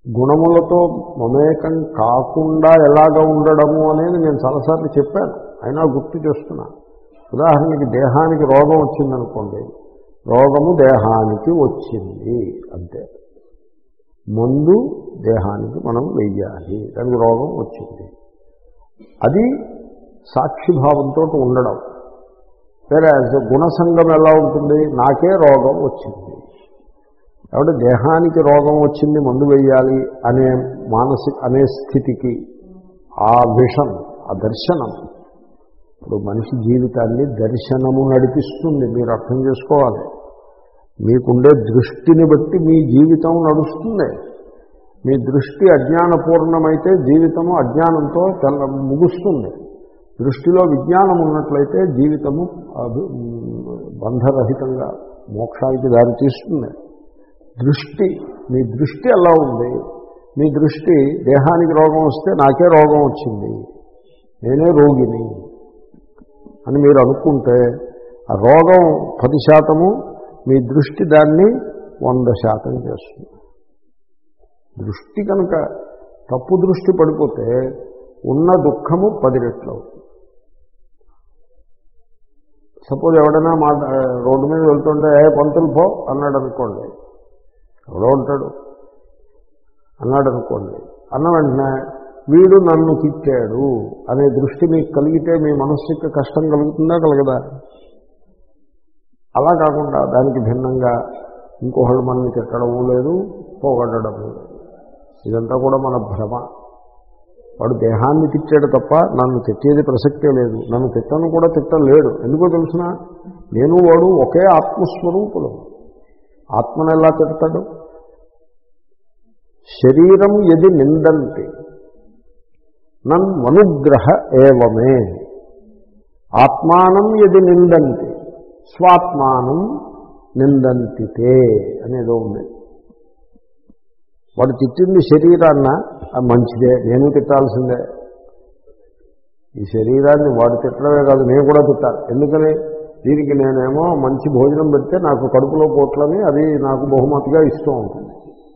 గుణములతో మమేకం కాకుండా ఎలాగ ఉండడము అనేది నేను చాలాసార్లు చెప్పాను, అయినా గుర్తు చేస్తున్నా. ఉదాహరణకి దేహానికి రోగం వచ్చిందనుకోండి, రోగము దేహానికి వచ్చింది అంతే. మందు దేహానికి మనం వెయ్యాలి, దానికి రోగం వచ్చింది. అది సాక్షిభావంతో ఉండడం. వేరే గుణసంగం ఎలా ఉంటుంది, నాకే రోగం వచ్చింది కాబట్టి దేహానికి రోగం వచ్చింది మందు వెయ్యాలి అనే అనే స్థితికి ఆ విషన్, ఆ దర్శనం, ఇప్పుడు మనిషి జీవితాన్ని దర్శనము నడిపిస్తుంది. మీరు అర్థం చేసుకోవాలి. మీకుండే దృష్టిని బట్టి మీ జీవితం నడుస్తుంది. మీ దృష్టి అజ్ఞానపూర్ణమైతే జీవితము అజ్ఞానంతో ముగుస్తుంది. దృష్టిలో విజ్ఞానం ఉన్నట్లయితే జీవితము బంధరహితంగా మోక్షానికి దారి తీస్తుంది. దృష్టి, మీ దృష్టి ఎలా ఉంది? మీ దృష్టి దేహానికి రోగం వస్తే నాకే రోగం వచ్చింది, నేనే రోగిని అని మీరు అనుకుంటే ఆ రోగం 10%, మీ దృష్టి దాన్ని 100% చేస్తుంది. దృష్టి కనుక తప్పు దృష్టి పడిపోతే ఉన్న దుఃఖము 10 రెట్లు అవుతుంది. సపోజ్ ఎవడైనా రోడ్డు మీద వెళ్తుంటే పంతులు పో అన్నాడు అనుకోండి, ఎవడో ఉంటాడు అన్నాడు అనుకోండి, అన్న వెంటనే వీడు నన్ను తిట్టాడు అనే దృష్టి మీకు కలిగితే మీ మనస్సుకి కష్టం కలుగుతుందా కలగదా? అలా కాకుండా దానికి భిన్నంగా ఇంకొకళ్ళు మనల్ని తిట్టడము లేదు, పోగొట్టడము లేదు. ఇదంతా కూడా మన భ్రమ. వాడు దేహాన్ని తిట్టాడు తప్ప నన్ను తిట్టేది ప్రసక్తే లేదు. నన్ను తిట్టను కూడా తిట్టలేడు. ఎందుకో తెలుసిన, నేను వాడు ఒకే ఆత్మస్వరూపులు. ఆత్మను ఎలా తిడతాడు? శరీరం యది నిందంతి నన్మనుగ్రహ ఏవమే, ఆత్మానం యది నిందంతి స్వాత్మానం నిందంతితే అనేదో ఉంది. వాడు తిట్టింది శరీరాన్న, మంచిదే, నేను తిట్టాల్సిందే. ఈ శరీరాన్ని వాడు తిట్టడమే కాదు, నేను కూడా తిట్టాలి. ఎందుకని? దీనికి నేనేమో మంచి భోజనం పెడితే నాకు కడుపులో పోట్లని అది నాకు బహుమతిగా ఇస్తూ ఉంటుంది.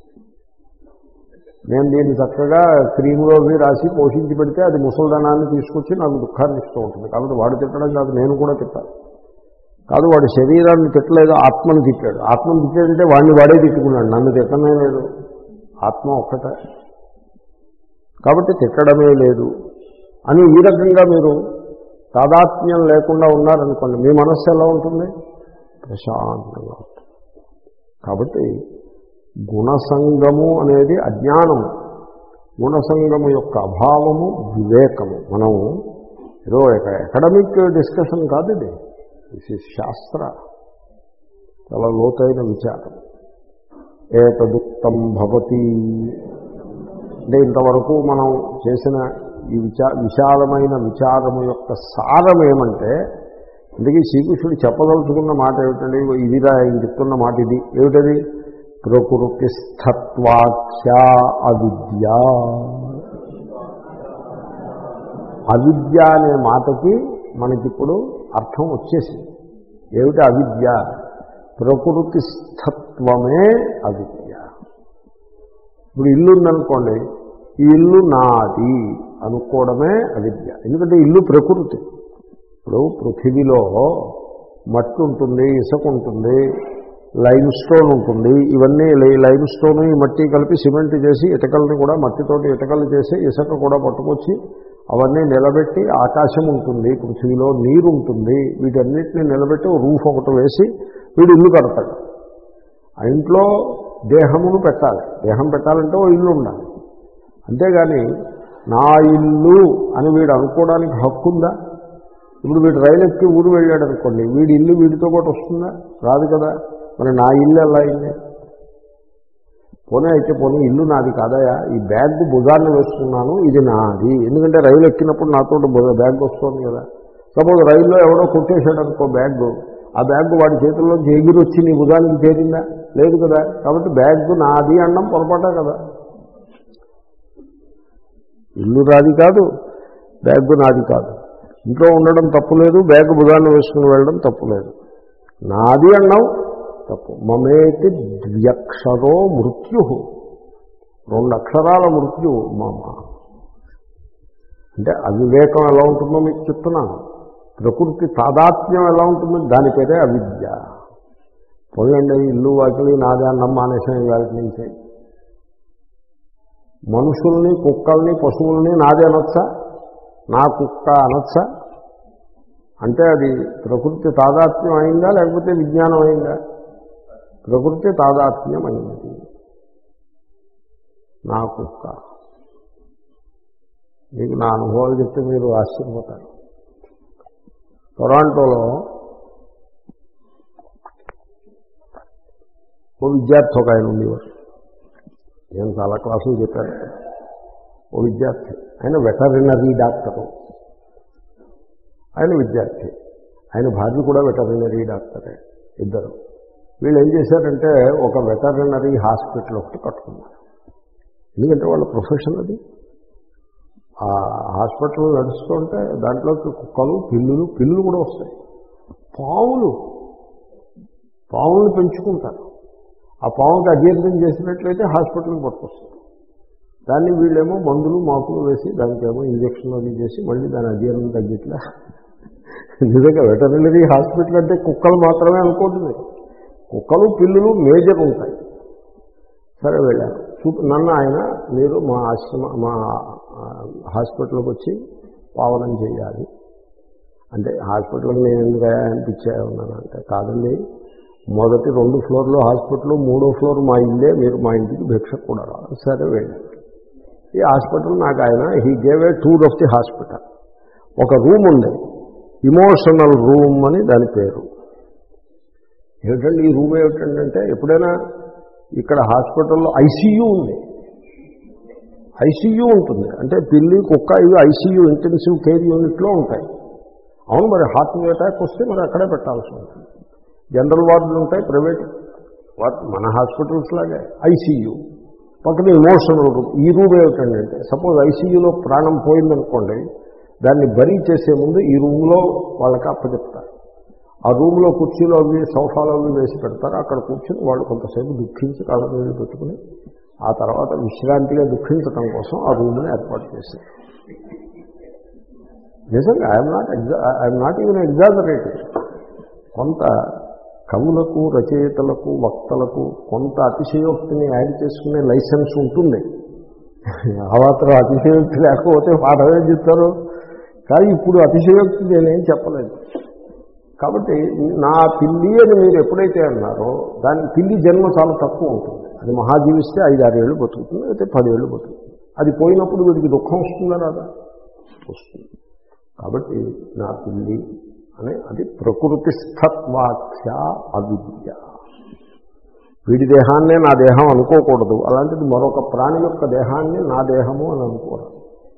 నేను దీన్ని చక్కగా క్రీములోకి రాసి పోషించి పెడితే అది ముసల్దనాన్ని తీసుకొచ్చి నాకు దుఃఖాన్ని ఇస్తూ ఉంటుంది. కాబట్టి వాడు తిట్టడం కాదు, నేను కూడా తిట్టాలి. కాదు, వాడు శరీరాన్ని తిట్టలేదు, ఆత్మను తిట్టాడు. ఆత్మను తిట్టాడంటే వాడిని వాడే తిట్టుకున్నాడు, నన్ను తిట్టనే లేదు. ఆత్మ ఒక్కటే, కాబట్టి తిట్టడమే లేదు అని ఈ రకంగా మీరు తాదాత్మ్యం లేకుండా ఉన్నారనుకోండి, మీ మనస్సు ఎలా ఉంటుంది? ప్రశాంతంగా ఉంటుంది. కాబట్టి గుణసంగము అనేది అజ్ఞానము, గుణసంగము యొక్క అభావము వివేకము. మనం ఏదో అకాడమిక్ డిస్కషన్ కాదు ఇది, దిస్ ఈజ్ శాస్త్ర, చాలా లోతైన విచారం. ఏతదుక్తం భవతి అంటే ఇంతవరకు మనం చేసిన ఈ విశాలమైన విచారము యొక్క సారం ఏమంటే, అందుకే శ్రీకృష్ణుడు చెప్పదలుచుకున్న మాట ఏమిటండి? ఇదిరా ఆయన చెప్తున్న మాట ఇది ఏమిటది? ప్రకృతి స్థత్వాఖ్యా అవిద్య. అవిద్య అనే మాటకి మనకిప్పుడు అర్థం వచ్చేసింది. ఏమిటి అవిద్య? ప్రకృతి స్థత్వమే అవిద్య. ఇప్పుడు ఇల్లు ఉందనుకోండి, ఈ ఇల్లు నాది అనుకోవడమే అవిద్య. ఎందుకంటే ఇల్లు ప్రకృతి. ఇప్పుడు పృథివీలో మట్టి ఉంటుంది, ఇసుక ఉంటుంది, లైమ్ స్టోన్ ఉంటుంది. ఇవన్నీ లైమ్ స్టోన్ ఈ మట్టి కలిపి సిమెంట్ చేసి ఇటకల్ని కూడా మట్టితోటి ఇటకలు చేసి ఇసుక కూడా పట్టుకొచ్చి అవన్నీ నిలబెట్టి, ఆకాశం ఉంటుంది, పృథివీలో నీరు ఉంటుంది, వీటన్నిటిని నిలబెట్టి రూఫ్ ఒకటి వేసి వీడు ఇల్లు కడతాడు. ఆ ఇంట్లో దేహమును పెట్టాలి. దేహం పెట్టాలంటే ఓ ఇల్లు ఉండాలి. అంతేగాని నా ఇల్లు అని వీడు అనుకోవడానికి హక్కు ఉందా? ఇప్పుడు వీడు రైలు ఎక్కి ఊరు వెళ్ళాడు అనుకోండి, వీడి ఇల్లు వీడితో పాటు వస్తుందా? రాదు కదా. మరి నా ఇల్లు ఎలా అయింది? పోనీ అయితే పోనీ ఇల్లు నాది కాదయా, ఈ బ్యాగ్ భుజాన్ని వేసుకున్నాను, ఇది నాది. ఎందుకంటే రైలు ఎక్కినప్పుడు నాతో బ్యాగ్ వస్తుంది కదా. సపోజ్ రైల్లో ఎవడో కొట్టేశాడు అనుకో బ్యాగ్, ఆ బ్యాగ్ వాడి చేతుల్లోంచి ఎగిరి వచ్చి నీ భుజానికి చేరిందా? లేదు కదా. కాబట్టి బ్యాగ్ నాది అనడం పొరపాటే కదా. ఇల్లు నాది కాదు, బ్యాగ్ నాది కాదు. ఇంట్లో ఉండడం తప్పులేదు, బ్యాగ్ భుజాన్ని వేసుకుని వెళ్ళడం తప్పులేదు. నాది అన్నావు తప్పు. మమేతి ద్వ్యక్షరో మృత్యు. 2 అక్షరాల మృత్యు మమ. అంటే అవివేకం ఎలా ఉంటుందో మీకు చెప్తున్నాను. ప్రకృతి తాదాత్మ్యం ఎలా ఉంటుందో దాని పేరే అవిద్య. పోయండి, ఇల్లు వాకిలి నాదే అన్నం మానేసం వాటి నుంచి. మనుషుల్ని, కుక్కల్ని, పశువుల్ని నాదే అనొచ్చా? నా కుక్క అనొచ్చా? అంటే అది ప్రకృతి తాదాత్మ్యం అయిందా లేకపోతే విజ్ఞానం అయిందా? ప్రకృతి తాదాత్మ్యం అయింది. నా కుక్క. మీకు నా అనుభవాలు చెప్తే మీరు ఆశ్చర్యపోతారు. టొరాంటోలో ఓ విద్యార్థి ఒక ఆయన ఉండేవారు. నేను చాలా క్లాసులు చెప్పాను. ఓ విద్యార్థి, ఆయన వెటరినరీ డాక్టరు. ఆయన విద్యార్థి, ఆయన భార్య కూడా వెటరినరీ డాక్టరే. ఇద్దరు. వీళ్ళు ఏం చేశారంటే ఒక వెటరినరీ హాస్పిటల్ ఒకటి కట్టుకున్నారు. ఎందుకంటే వాళ్ళ ప్రొఫెషన్ అది. ఆ హాస్పిటల్ నడుస్తుంటే దాంట్లోకి కుక్కలు, పిల్లులు కూడా వస్తాయి. పాములు పెంచుకుంటారు. ఆ పాముకి అజీర్ణం చేసినట్లయితే హాస్పిటల్కి పట్టుకొస్తారు. దాన్ని వీళ్ళేమో మందులు మాకులు వేసి దానికేమో ఇంజక్షన్ అది చేసి మళ్ళీ దాని అజీర్ణం తగ్గిట్లా. నిజంగా వెటరినరీ హాస్పిటల్ అంటే కుక్కలు మాత్రమే అనుకోండి. కుక్కలు, పిల్లులు మేజర్ ఉంటాయి. సరే వెళ్ళాను. నన్ను ఆయన, మీరు మా హాస్పిటల్కి వచ్చి పావనం చేయాలి అంటే, హాస్పిటల్కి నేను ఎందుకు అనిపించాయన్నానంటే, కాదండి, మొదటి 2 ఫ్లోర్లు హాస్పిటల్, 3వ ఫ్లోర్ మా ఇల్లే, మీరు మా ఇంటికి భిక్ష కూడా రావాలి. సరే వెళ్ళాను. ఈ హాస్పిటల్ నాకు ఆయన he gave a tour of the hospital. ఒక రూమ్ ఉంది, ఇమోషనల్ రూమ్ అని దాని పేరు. ఏమిటండి ఈ రూమ్ ఏమిటంటే, ఎప్పుడైనా ఇక్కడ హాస్పిటల్లో ఐసీయూ ఉంది. ఐసీయూ ఉంటుంది అంటే పిల్లి, కుక్క ఇవి ఐసీయూ ఇంటెన్సివ్ కేర్ యూనిట్లో ఉంటాయి. అవును, మరి హార్ట్ అటాక్ వస్తే మరి అక్కడే పెట్టాల్సి ఉంటుంది. జనరల్ వార్డులు ఉంటాయి, ప్రైవేట్ వార్డు, మన హాస్పిటల్స్ లాగే. ఐసీయూ పక్కన ఇమోషనల్ రూమ్. ఈ రూమ్ ఏమిటంటే, సపోజ్ ఐసీయూలో ప్రాణం పోయిందనుకోండి, దాన్ని బరీ చేసే ముందు ఈ రూమ్లో వాళ్ళకి అప్పచెప్తారు. ఆ రూమ్లో కుర్చీలో అవి, సోఫాలో అవి వేసి పెడతారు. అక్కడ కూర్చొని వాళ్ళు కొంతసేపు దుఃఖించి కళ్ళ మీద పెట్టుకుని ఆ తర్వాత విశ్రాంతిగా దుఃఖించడం కోసం ఆ రూమ్ని ఏర్పాటు చేశారు. నిజంగా ఐఎమ్ నాట్ ఈవెన్ ఎగ్జాజరేటింగ్. కొంత కవులకు, రచయితలకు, వక్తలకు కొంత అతిశయోక్తిని యాడ్ చేసుకునే లైసెన్స్ ఉంటుంది. ఆ మాత్రం అతిశయోక్తి లేకపోతే పాఠమే చెప్తారు. కానీ ఇప్పుడు అతిశయోక్తి నేనేం చెప్పలేదు. కాబట్టి నా పిల్లి అని మీరు ఎప్పుడైతే అన్నారో, దాని పిల్లి జన్మ చాలా తక్కువ ఉంటుంది. అది మహాజీవిస్తే 5-6 ఏళ్ళు బతుకుతుంది, అయితే 10 ఏళ్ళు బతుకుతుంది. అది పోయినప్పుడు వీడికి దుఃఖం వస్తుందా రాదా? వస్తుంది. కాబట్టి నా పిల్లి అని అది ప్రకృతిస్థత్వాఖ్య అవిద్య. వీడి దేహాన్నే నా దేహం అనుకోకూడదు. అలాంటిది మరొక ప్రాణి యొక్క దేహాన్ని నా దేహము అని అనుకోవడం.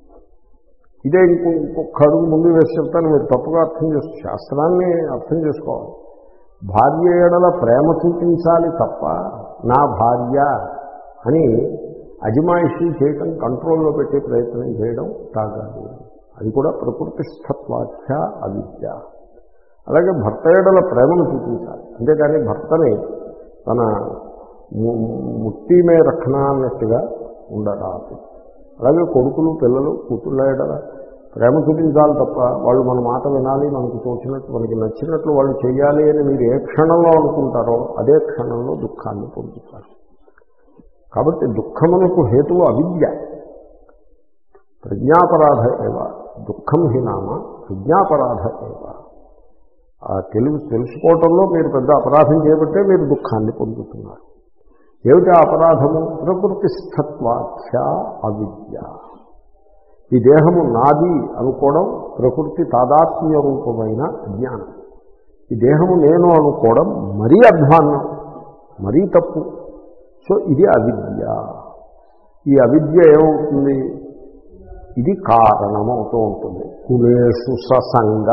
ఇదే ఇంకొక అడుగు ముందు వేసి చెప్తాను, మీరు తప్పుగా అర్థం చేసుకోవాలి. శాస్త్రాన్ని అర్థం చేసుకోవాలి. భార్య ఎడల ప్రేమ చూపించాలి తప్ప నా భార్య అని అజమాయిషీ చేయటం, కంట్రోల్లో పెట్టే ప్రయత్నం చేయడం తాగాలి. అది కూడా ప్రకృతిస్థత్వాఖ్య అవిద్య. అలాగే భర్త ఎడల ప్రేమను చూపించాలి, అంతేకాని భర్తని తన ముట్టిమే రక్షణ అన్నట్టుగా ఉండరాదు. అలాగే కొడుకులు, పిల్లలు, కూతుళ్ళ ఎడల ప్రేమ చూపించాలి తప్ప వాళ్ళు మన మాట వినాలి, మనకు తోచినట్టు, మనకి నచ్చినట్లు వాళ్ళు చేయాలి అని మీరు ఏ క్షణంలో అనుకుంటారో అదే క్షణంలో దుఃఖాన్ని పొందుతారు. కాబట్టి దుఃఖమునకు హేతువు అవిద్య. ప్రజ్ఞాపరాధ ఏవ దుఃఖం హి నామ ప్రజ్ఞాపరాధ ఏవ. ఆ తెలుసుకోవటంలో మీరు పెద్ద అపరాధం చేయబట్టే మీరు దుఃఖాన్ని పొందుతున్నారు. ఏమిటి అపరాధము? ప్రకృతిస్థత్వాఖ్య అవిద్య. ఈ దేహము నాది అనుకోవడం ప్రకృతి తాదాత్మ్య రూపమైన జ్ఞానం. ఈ దేహము నేను అనుకోవడం మరీ అధ్వాన్నం, మరీ తప్పు. సో ఇది అవిద్య. ఈ అవిద్య ఏమవుతుంది? ఇది కారణమవుతూ ఉంటుంది. కులేషు ససంగ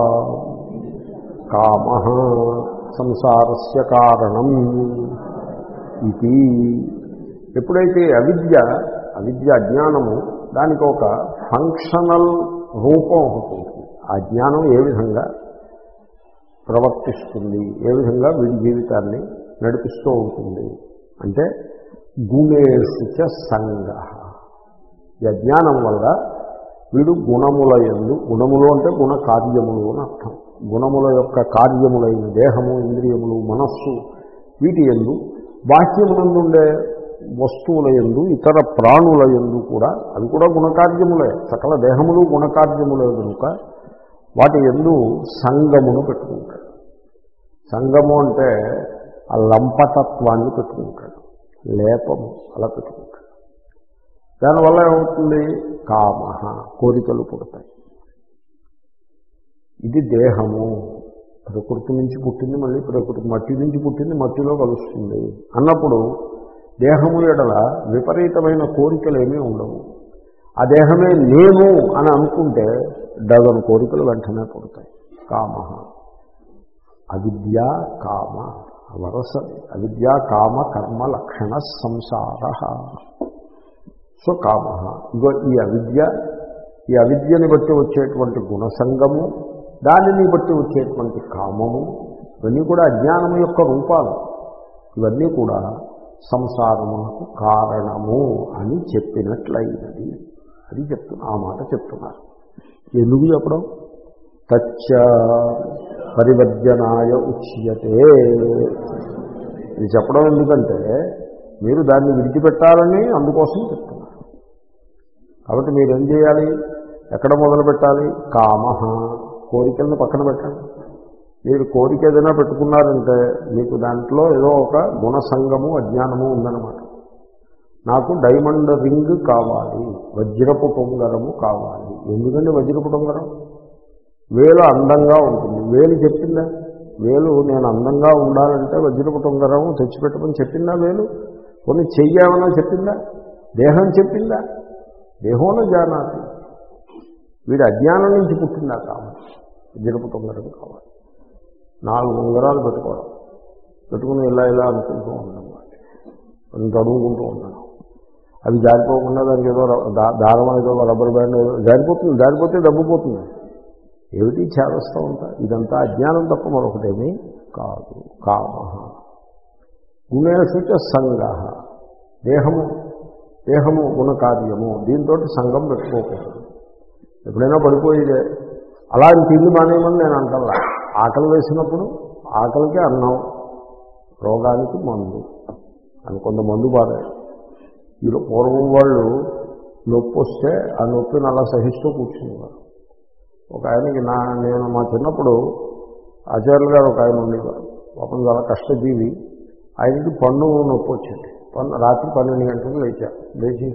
కామ సంసారస్య కారణం ఇది. ఎప్పుడైతే అవిద్య అజ్ఞానము, దానికి ఒక ఫంక్షనల్ రూపం ఉంటుంది. ఆ జ్ఞానం ఏ విధంగా ప్రవర్తిస్తుంది, ఏ విధంగా వీడి జీవితాన్ని నడిపిస్తూ ఉంటుంది అంటే, గుణేషు చ సంగః. ఈ అజ్ఞానం వల్ల వీడు గుణముల యందు, గుణములు అంటే గుణ కార్యములు అని అర్థం, గుణముల యొక్క కార్యములైన దేహము, ఇంద్రియములు, మనస్సు, వీటి యందు, బాహ్యమునందుండే వస్తువుల యందు, ఇతర ప్రాణుల యందు కూడా, అవి కూడా గుణకార్యములే, సకల దేహములు గుణకార్యములే కనుక వాటి యందు సంగమును పెట్టుకుంటాడు. సంగము అంటే ఆ లంపటత్వాన్ని పెట్టుకుంటాడు, లేపము అలా పెట్టుకుంటాడు. దానివల్ల ఏమవుతుంది? కామ, కోరికలు పుడతాయి. ఇది దేహము, ప్రకృతి నుంచి పుట్టింది, మళ్ళీ ప్రకృతి మట్టి నుంచి పుట్టింది, మట్టిలో కలుస్తుంది అన్నప్పుడు దేహము ఎడల విపరీతమైన కోరికలు ఏమీ ఉండవు. ఆ దేహమే నేను అని అనుకుంటే డజన్ కోరికలు వెంటనే పుడతాయి. కామ, అవిద్య కామ వరస, అవిద్య కామ కర్మ లక్షణ సంసార. సో కామ, ఇగో ఈ అవిద్యని బట్టి వచ్చేటువంటి గుణసంగము, దానిని బట్టి వచ్చేటువంటి కామము, ఇవన్నీ కూడా అజ్ఞానము యొక్క రూపాలు. ఇవన్నీ కూడా సంసారమునకు కారణము అని చెప్పినట్లయినది. అది చెప్తున్నా, ఆ మాట చెప్తున్నారు. ఎందుకు చెప్పడం? తచ్చ పరివర్జనాయ ఉచ్యతే. ఇది చెప్పడం ఎందుకంటే మీరు దాన్ని విడిచిపెట్టాలని అందుకోసం చెప్తున్నారు. కాబట్టి మీరేం చేయాలి? ఎక్కడ మొదలు పెట్టాలి? కామ, కోరికలను పక్కన పెట్టండి. మీరు కోరిక ఏదైనా పెట్టుకున్నారంటే మీకు దాంట్లో ఏదో ఒక గుణసంగము, అజ్ఞానము ఉందన్నమాట. నాకు డైమండ్ రింగ్ కావాలి, వజ్రపు పొంగరము కావాలి. ఎందుకంటే వజ్రపు పొంగరం వేలు అందంగా ఉంటుంది. వేలు చెప్పిందా? వేలు నేను అందంగా ఉండాలంటే వజ్రపు పొంగరం తెచ్చిపెట్టమని చెప్పిందా? వేలు కొన్ని చెయ్యామన్నా చెప్పిందా? దేహం చెప్పిందా? దేహంలో జానాతి. వీడి అజ్ఞానం నుంచి పుట్టిందా కావాలి, వజ్రపు పొంగరం కావాలి. 4 ఉంగరాలు పెట్టుకుని ఇలా అనుకుంటూ ఉన్నాం, కొంత అడుగుకుంటూ ఉన్నాను. అవి జారిపోకుండా దానికి ఏదో దారం, ఏదో రబ్బర్ బ్యాండ్ ఏదో జారిపోతే దబ్బుపోతుంది. ఏమిటి చేస్తూ ఉంటా? ఇదంతా అజ్ఞానం తప్ప మరొకటేమీ కాదు. కామ, గుణేషు చ సంగః, దేహము గుణకార్యము, దీంతో సంఘం పెట్టుకోకూడదు. ఎప్పుడైనా పడిపోయేదే. అలా తిండి మానేయమని నేను అంటలా. ఆకలి వేసినప్పుడు ఆకలికి అన్నం, రోగానికి మందు అని కొంత మందు బాధ. పూర్వం వాళ్ళు నొప్పి వస్తే ఆ నొప్పిని అలా సహిస్తూ కూర్చునేవారు. ఒక ఆయనకి నేను మా చిన్నప్పుడు ఆచార్యులు గారు ఒక ఆయన ఉండేవారు. పాపం చాలా కష్టజీవి. ఆయనకి పన్ను నొప్పి వచ్చింది. రాత్రి 12 గంటలకు లేచి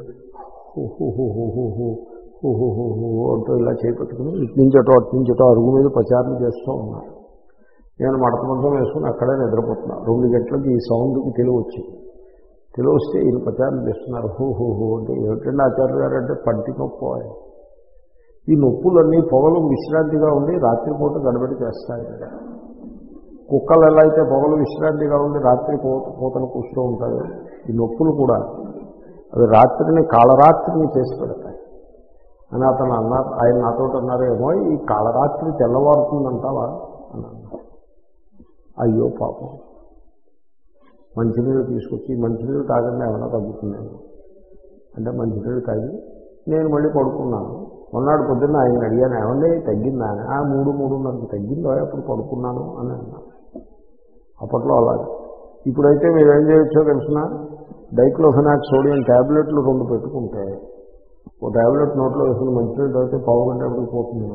అంటూ ఇలా చేపెట్టుకుని ఇట్నుంచటో అట్నుంచటో అరుగు మీద ప్రచారం చేస్తూ ఉన్నారు. నేను మడత మంచం వేసుకుని అక్కడే నిద్రపోతున్నా. 2 గంటలకి ఈ సౌండ్కి తెలివి వస్తే ఈయన ప్రచారం చేస్తున్నారు. అంటే ఏమిటంటే ఆచార్యులు గారు అంటే పంటి నొప్పి. ఈ నొప్పులన్నీ పొగలు విశ్రాంతిగా ఉండి రాత్రిపూట గడబడి చేస్తాయి. కుక్కలు ఎలా అయితే పొగలు విశ్రాంతిగా ఉండి రాత్రి పూతను కూస్తూ ఉంటాయో, ఈ నొప్పులు కూడా అవి రాత్రిని కాళరాత్రిని చేసి పెడతాయి అని అతను అన్నారు. ఆయన నాతో అన్నారేమో, ఈ కాళరాత్రి తెల్లవారుతుందంటావా అని అన్నారు. అయ్యో పాపం, మంచినీళ్ళు తీసుకొచ్చి మంచినీళ్ళు తాగండి ఏమైనా తగ్గుతుందేమో అంటే మంచినీళ్ళు తాగి నేను మళ్ళీ పడుకున్నాను. మొన్నటి పొద్దున్న ఆయన అడిగాను, ఏమండి తగ్గిందా అని. 3-3:30 తగ్గిందో అప్పుడు పడుకున్నాను అని అన్నాను. అప్పట్లో అలాగే. ఇప్పుడైతే మీరు ఏం చేయొచ్చో తెలిసిన, డైక్లోఫెనాక్ సోడియం ట్యాబ్లెట్లు 2 పెట్టుకుంటే ఓ ట్యాబ్లెట్ నోట్లో వేసుకుని మంచినీళ్ళు అయితే 1/2 గంటకి పోతుంది.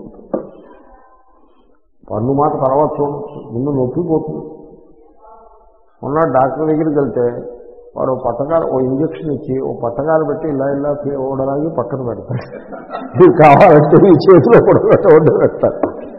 పన్ను మాట తర్వాత చూడవచ్చు, ముందు నొప్పి పోతుంది. మొన్న డాక్టర్ దగ్గరికి వెళ్తే వాడు ఓ ఇంజక్షన్ ఇచ్చి ఓ పట్టకాలు పెట్టి ఇలా ఓడలాగి పక్కన పెడతారు. మీరు కావాలంటే ఈ చేతిలో కూడా పెట్టారు.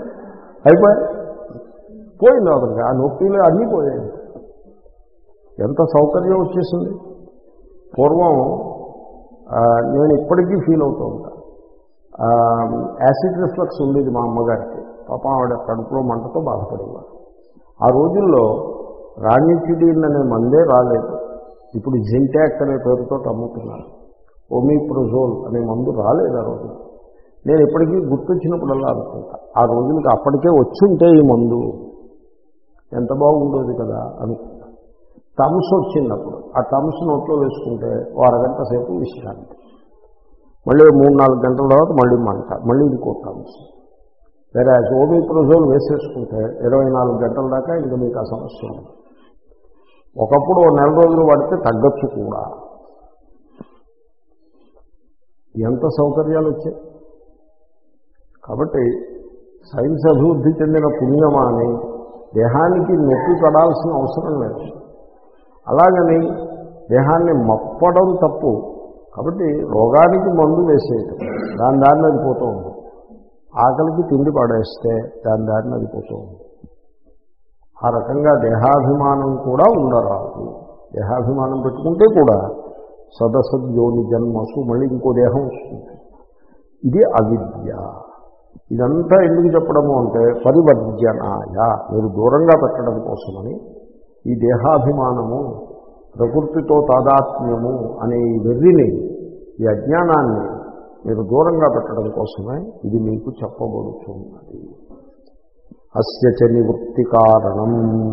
పోయింది అతనికి. ఆ నొప్పిలు అన్నీ పోయాయి. ఎంత సౌకర్యం వచ్చేసింది. పూర్వం నేను ఇప్పటికీ ఫీల్ అవుతూ ఉంటా. యాసిడ్ రిఫ్లక్స్ ఉండేది మా అమ్మగారికి. పాపం ఆవిడ కడుపులో మంటతో బాధపడేవారు. ఆ రోజుల్లో రానిటిడిన్ అనే మందే రాలేదు. ఇప్పుడు జింటాక్ అనే పేరుతో అమ్ముతున్నారు. ఓమిప్రోజోల్ అనే మందు రాలేదు ఆ రోజు. నేను ఎప్పటికీ గుర్తొచ్చినప్పుడల్లా అనుకుంటా, ఆ రోజులకి అప్పటికే వచ్చి ఉంటే ఈ మందు ఎంత బాగుండేది కదా అనుకుంటా. టమ్స్ వచ్చినప్పుడు ఆ టమ్స్ నోట్లో వేసుకుంటే ఓ అరగంట సేపు విశ్రాంతి, మళ్ళీ 3-4 గంటల తర్వాత మళ్ళీ మంట, మళ్ళీ ఇంకో టమ్స్. వేరే ఓమిప్రజోల్ వేసేసుకుంటే 24 గంటల దాకా ఇంకా మీకు ఆ సమస్య ఉంది. ఒకప్పుడు 1 నెల రోజులు వాడితే తగ్గచ్చు కూడా. ఎంత సౌకర్యాలు వచ్చాయి. కాబట్టి సైన్స్ అభివృద్ధి చెందిన పుణ్యమా అని దేహానికి నొప్పి పడాల్సిన అవసరం లేదు. అలాగని దేహాన్ని మప్పడం తప్పు. కాబట్టి రోగానికి మందు వేసేయటం, దాని దారిని అది పోతూ ఉంది. ఆకలికి తిండి పడేస్తే దాని దారిని అది పోతూ ఉంది. ఆ రకంగా దేహాభిమానం కూడా ఉండరాదు. దేహాభిమానం పెట్టుకుంటే కూడా సదసద్యోని జన్మసు మళ్ళీ ఇంకో దేహం వస్తుంది. ఇది అవిద్య. ఇదంతా ఎందుకు చెప్పడము అంటే పరివర్జనాయ, మీరు దూరంగా పెట్టడం కోసమని. ఈ దేహాభిమానము, ప్రకృతితో తాదాత్మ్యము అనే ఈ వెర్రిని, ఈ అజ్ఞానాన్ని మీరు దూరంగా పెట్టడం కోసమే ఇది మీకు చెప్పబడుతున్నది. అస్య చ నివృత్తి కారణం.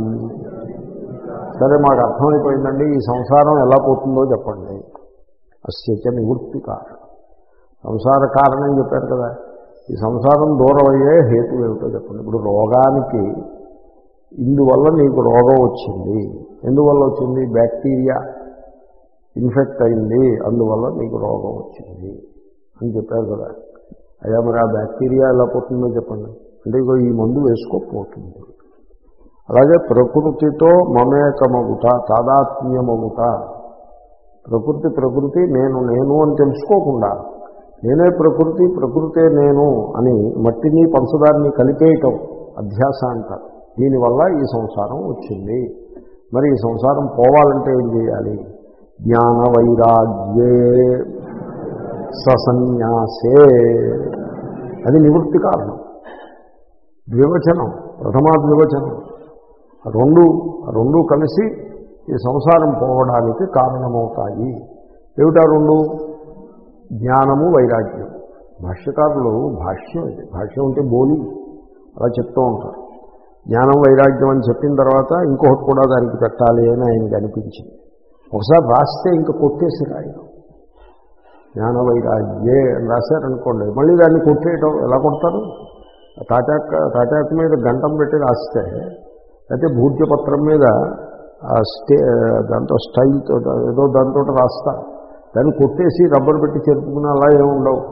సరే, మాకు అర్థమైపోయిందండి, ఈ సంసారం ఎలా పోతుందో చెప్పండి. అస్య చ నివృత్తి కారణం. సంసార కారణం చెప్పారు కదా, ఈ సంసారం దూరం అయ్యే హేతు ఏమిటో చెప్పండి. ఇప్పుడు రోగానికి, ఇందువల్ల నీకు రోగం వచ్చింది, ఎందువల్ల వచ్చింది? బ్యాక్టీరియా ఇన్ఫెక్ట్ అయింది, అందువల్ల నీకు రోగం వచ్చింది అని చెప్పారు కదా. అయ్యా మరి ఆ బ్యాక్టీరియా ఎలా పోతుందో చెప్పండి అంటే ఇగో ఈ మందు వేసుకోకపోతుంది. అలాగే ప్రకృతితో మమేకమగుట, తాదాత్మ్యమగుట, ప్రకృతి నేను అని తెలుసుకోకుండా నేనే ప్రకృతి, ప్రకృతే నేను అని మట్టిని పంచదారిని కలిపేయటం అధ్యాస అంటారు. దీనివల్ల ఈ సంసారం వచ్చింది. మరి ఈ సంసారం పోవాలంటే ఏం చేయాలి? జ్ఞాన వైరాగ్యే ససన్యాసే. అది నివృత్తి కారణం. ద్వివచనం, ప్రథమా ద్వివచనం, రెండు కలిసి ఈ సంసారం పోవడానికి కారణమవుతాయి. ఏమిటా రెండు? జ్ఞానము, వైరాగ్యం. భాష్యకారులు భాష్యం, ఇది భాష్యం అంటే బోలి అలా చెప్తూ ఉంటారు. జ్ఞానం వైరాగ్యం అని చెప్పిన తర్వాత ఇంకొకటి కూడా దానికి పెట్టాలి అని ఆయనకి అనిపించింది. ఒకసారి రాస్తే ఇంకా కొట్టేసి రాయడం. జ్ఞాన వైరాగ్యే అని రాశారనుకోండి, మళ్ళీ దాన్ని కొట్టేయడం. ఎలా కొడతారు? తాటాకు మీద గంటం పెట్టి రాస్తే, అయితే భూజ్యపత్రం మీద దాంతో స్టైల్తో ఏదో దాంతో రాస్తా, దాన్ని కొట్టేసి రబ్బర్ పెట్టి చెరుపుకుని అలా ఏమి ఉండవు.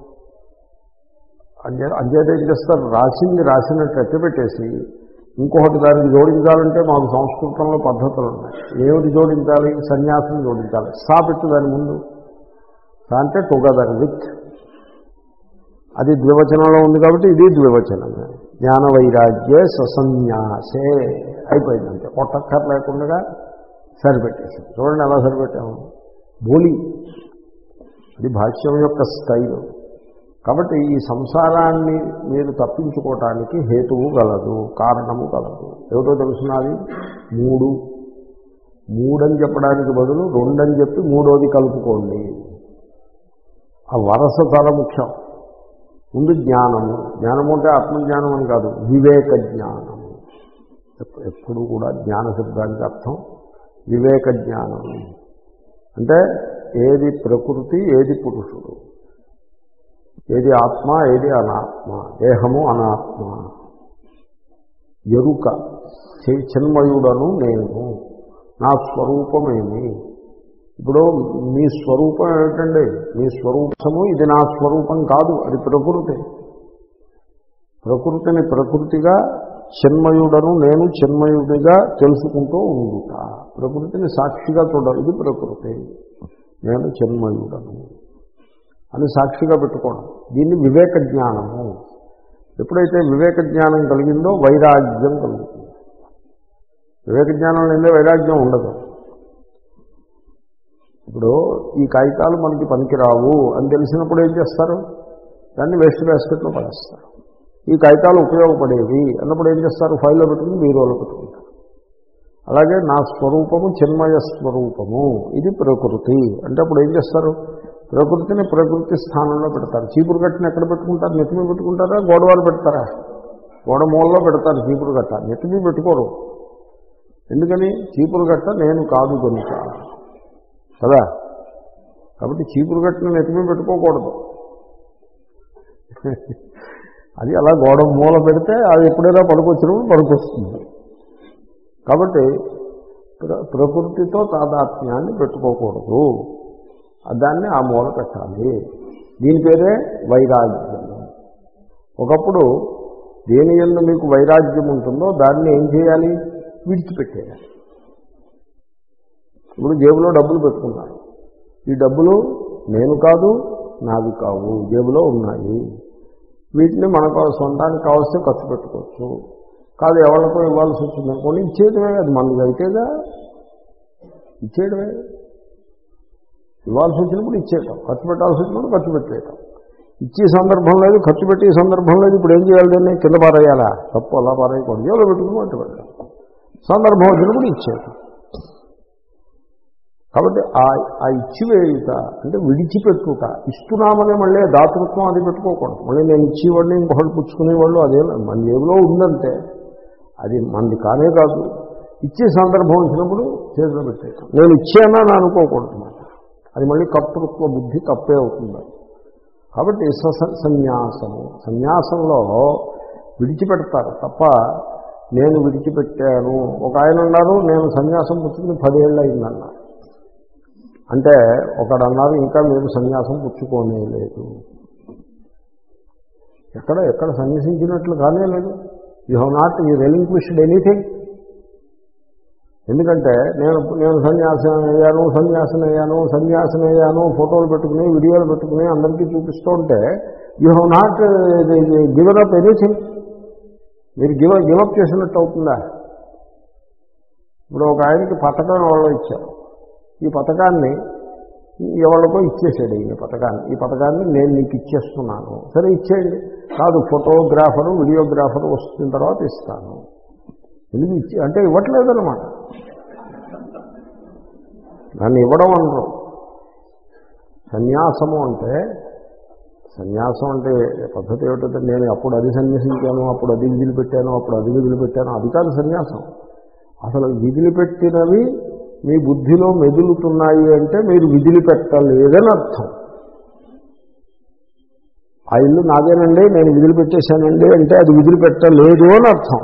అంచేత ఏం చేస్తారు? రాసింది రాసినట్టు ఎట్టబెట్టేసి ఇంకొకటి దానికి జోడించాలంటే మాకు సంస్కృతంలో పద్ధతులు ఉన్నాయి. ఏమిటి జోడించాలి? సన్యాసం జోడించాలి. సా పెట్టు దాని ముందు. సా అంటే టుగెదర్ విత్. అది ద్వివచనంలో ఉంది కాబట్టి ఇది ద్వివచనమే. జ్ఞాన వైరాగ్యే ససన్యాసే అయిపోయిందంటే కొట్టక్కర లేకుండా సరిపెట్టేసాం. చూడండి ఎలా సరిపెట్టాము. బోలి. ఇది భాష్యం యొక్క స్టైలు. కాబట్టి ఈ సంసారాన్ని మీరు తప్పించుకోవటానికి హేతువు గలదు, కారణము గలదు. ఏమిటో తెలుసున్నది? మూడని చెప్పడానికి బదులు రెండని చెప్పి మూడోది కలుపుకోండి. ఆ వరస చాలా ముఖ్యం. ముందు జ్ఞానము. జ్ఞానము అంటే ఆత్మజ్ఞానం అని కాదు, వివేక జ్ఞానము. ఎప్పుడు కూడా జ్ఞాన శబ్దానికి అర్థం వివేక జ్ఞానము. అంటే ఏది ప్రకృతి, ఏది పురుషుడు, ఏది ఆత్మ, ఏది అనాత్మ, దేహము అనాత్మ, ఎరుక, చిన్మయుడను నేను, నా స్వరూపమేమి. ఇప్పుడు మీ స్వరూపం ఏమిటండి? మీ స్వరూపము ఇది నా స్వరూపం కాదు, అది ప్రకృతి. ప్రకృతిని ప్రకృతిగా, చిన్మయుడను నేను చిన్మయుడిగా తెలుసుకుంటూ ఉండుట. ప్రకృతిని సాక్షిగా చూడాలి. ఇది ప్రకృతి, నేను చిన్మయుడను అని సాక్షిగా పెట్టుకోవడం. దీన్ని వివేక జ్ఞానము. ఎప్పుడైతే వివేక జ్ఞానం కలిగిందో వైరాగ్యం కలుగుతుంది. వివేక జ్ఞానం లేదే వైరాగ్యం ఉండదు. ఇప్పుడు ఈ కాగితాలు మనకి పనికిరావు అని తెలిసినప్పుడు ఏం చేస్తారు? దాన్ని వేస్ట్ బాస్కెట్లో పడేస్తారు. ఈ కాగితాలు ఉపయోగపడేవి అన్నప్పుడు ఏం చేస్తారు? ఫైల్లో పెట్టుకుని బీరోలో పెట్టుకుంటారు. అలాగే నా స్వరూపము చిన్మయ స్వరూపము, ఇది ప్రకృతి అంటే అప్పుడు ఏం చేస్తారు? ప్రకృతిని ప్రకృతి స్థానంలో పెడతారు. చీపురు కట్టని ఎక్కడ పెట్టుకుంటారు? నెత్తిమీ పెట్టుకుంటారా? గోడవారు పెడతారా? గోడ మూలలో పెడతారు చీపురు కట్ట. నెత్తిమీ పెట్టుకోరు. ఎందుకని చీపురు గట్ట నేను కాదు కనుక కదా. కాబట్టి చీపురు గట్టను ఎత్తిమీ పెట్టుకోకూడదు. అది అలా గోడ మూల పెడితే అది ఎప్పుడైనా పడుకొచ్చినప్పుడు పడుకొస్తుంది. కాబట్టి ప్రకృతితో తాదాత్మ్యాన్ని పెట్టుకోకూడదు, దాన్ని ఆ మూల పెట్టాలి. దీని పేరే వైరాగ్యం. ఒకప్పుడు దేని యందు మీకు వైరాగ్యం ఉంటుందో దాన్ని ఏం చేయాలి, విడిచిపెట్టేయాలి. ఇప్పుడు జేబులో డబ్బులు పెట్టుకున్నారు, ఈ డబ్బులు నేను కాదు నావి కావు, జేబులో ఉన్నాయి, వీటిని మనకు సొంతానికి కావస్తే ఖర్చు పెట్టుకోవచ్చు, కాదు ఎవరికో ఇవ్వాల్సి వచ్చింది అనుకోండి ఇచ్చేయడమే, అది మనది అయితేగా ఇచ్చేయడమే. ఇవ్వాల్సి వచ్చినప్పుడు ఇచ్చేయటం, ఖర్చు పెట్టాల్సి వచ్చినప్పుడు ఖర్చు పెట్టేయటం. ఇచ్చే సందర్భం లేదు, ఖర్చు పెట్టే సందర్భం లేదు, ఇప్పుడు ఏం చేయాలి, దాన్ని కింద పారేయాలా, తప్పు అలా పారేయకూడదు, జేబులో పెట్టుకుని అట్టు పెట్టాలి, సందర్భం వచ్చినప్పుడు ఇచ్చేయటం. కాబట్టి ఆ ఇచ్చివేయుట అంటే విడిచిపెట్టుట. ఇస్తున్నామనే మళ్ళీ దాతృత్వం అది పెట్టుకోకూడదు. మళ్ళీ నేను ఇచ్చేవాడిని ఇంకొకటి పుచ్చుకునేవాళ్ళు అదే మన జేబులో ఉందంటే అది మనది కానే కాదు. ఇచ్చే సందర్భం వచ్చినప్పుడు చేతిలో పెట్టేయటం. నేను ఇచ్చానని అనుకోకూడదు, అది మళ్ళీ కర్తృత్వ బుద్ధి తప్పే అవుతుంది. కాబట్టి సన్యాసంలో విడిచిపెడతారు తప్ప నేను విడిచిపెట్టాను. ఒక ఆయన అన్నారు నేను సన్యాసం పుచ్చుకుని 10 ఏళ్ళు అయిందన్నారు. అంటే ఒకడు అన్నారు ఇంకా మీరు సన్యాసం పుచ్చుకోనే లేదు. ఎక్కడ సన్యాసించినట్లు కానే లేదు. You have not relinquished anything. ఎందుకంటే నేను సన్యాసం అయ్యాను ఫోటోలు పెట్టుకుని వీడియోలు పెట్టుకుని అందరికీ చూపిస్తూ ఉంటే you have not given up anything. మీరు గివప్ చేసినట్టు అవుతుందా? ఇప్పుడు ఒక ఆయనకి పథకం ఎవరో ఇచ్చారు, ఈ పథకాన్ని ఎవరికో ఇచ్చేసాడు. ఈ పథకాన్ని నేను నీకు ఇచ్చేస్తున్నాను, సరే ఇచ్చేయండి. కాదు ఫోటోగ్రాఫరు వీడియోగ్రాఫరు వస్తున్న తర్వాత ఇస్తాను. ఎందుకు అంటే ఇవ్వట్లేదన్నమాట. దాన్ని ఇవ్వడం అనరు. సన్యాసం అంటే పద్ధతి ఏమిటంటే నేను అప్పుడు అది సన్యాసించాను, అప్పుడు అది విదిలిపెట్టాను, అప్పుడు అది విదిలిపెట్టాను, అది కాదు సన్యాసం. అసలు విదిలిపెట్టినవి మీ బుద్ధిలో మెదులుతున్నాయి అంటే మీరు విదిలిపెట్టలేదని అర్థం. ఆ ఇల్లు నాదేనండి నేను విదిలిపెట్టేశానండి అంటే అది విదిలిపెట్టలేదు అని అర్థం.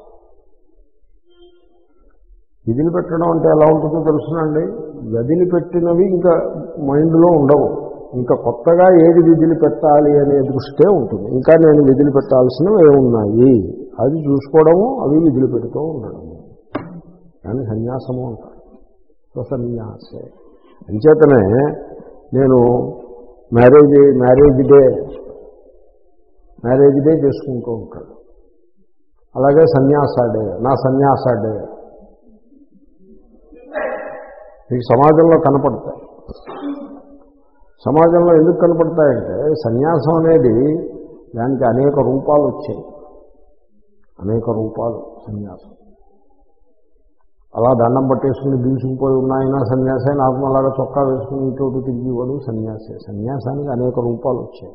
విదిలిపెట్టడం అంటే ఎలా ఉంటుందో తెలుసునండి, వదిలిపెట్టినవి ఇంకా మైండ్లో ఉండవు, ఇంకా కొత్తగా ఏది విదిలిపెట్టాలి అనే దృష్టే ఉంటుంది. ఇంకా నేను విదిలిపెట్టాల్సినవి ఏమున్నాయి అది చూసుకోవడము, అవి విదిలిపెడుతూ ఉండడము, కానీ సన్యాసము అంటారు. స్వసన్యాసే. అంచేతనే నేను మ్యారేజ్ డే చేసుకుంటూ ఉంటాడు. అలాగే నా సన్యాస డే మీకు సమాజంలో కనపడతాయి. సమాజంలో ఎందుకు కనపడతాయంటే సన్యాసం అనేది దానికి అనేక రూపాలు వచ్చాయి. అనేక రూపాలు సన్యాసం. అలా దండం పట్టేసుకుని బీసుకుపోయి ఉన్నాయినా సన్యాసే, నాకు అలాగా చొక్కా వేసుకుని ఇటు తిరిగివాడు సన్యాసే. సన్యాసానికి అనేక రూపాలు వచ్చాయి.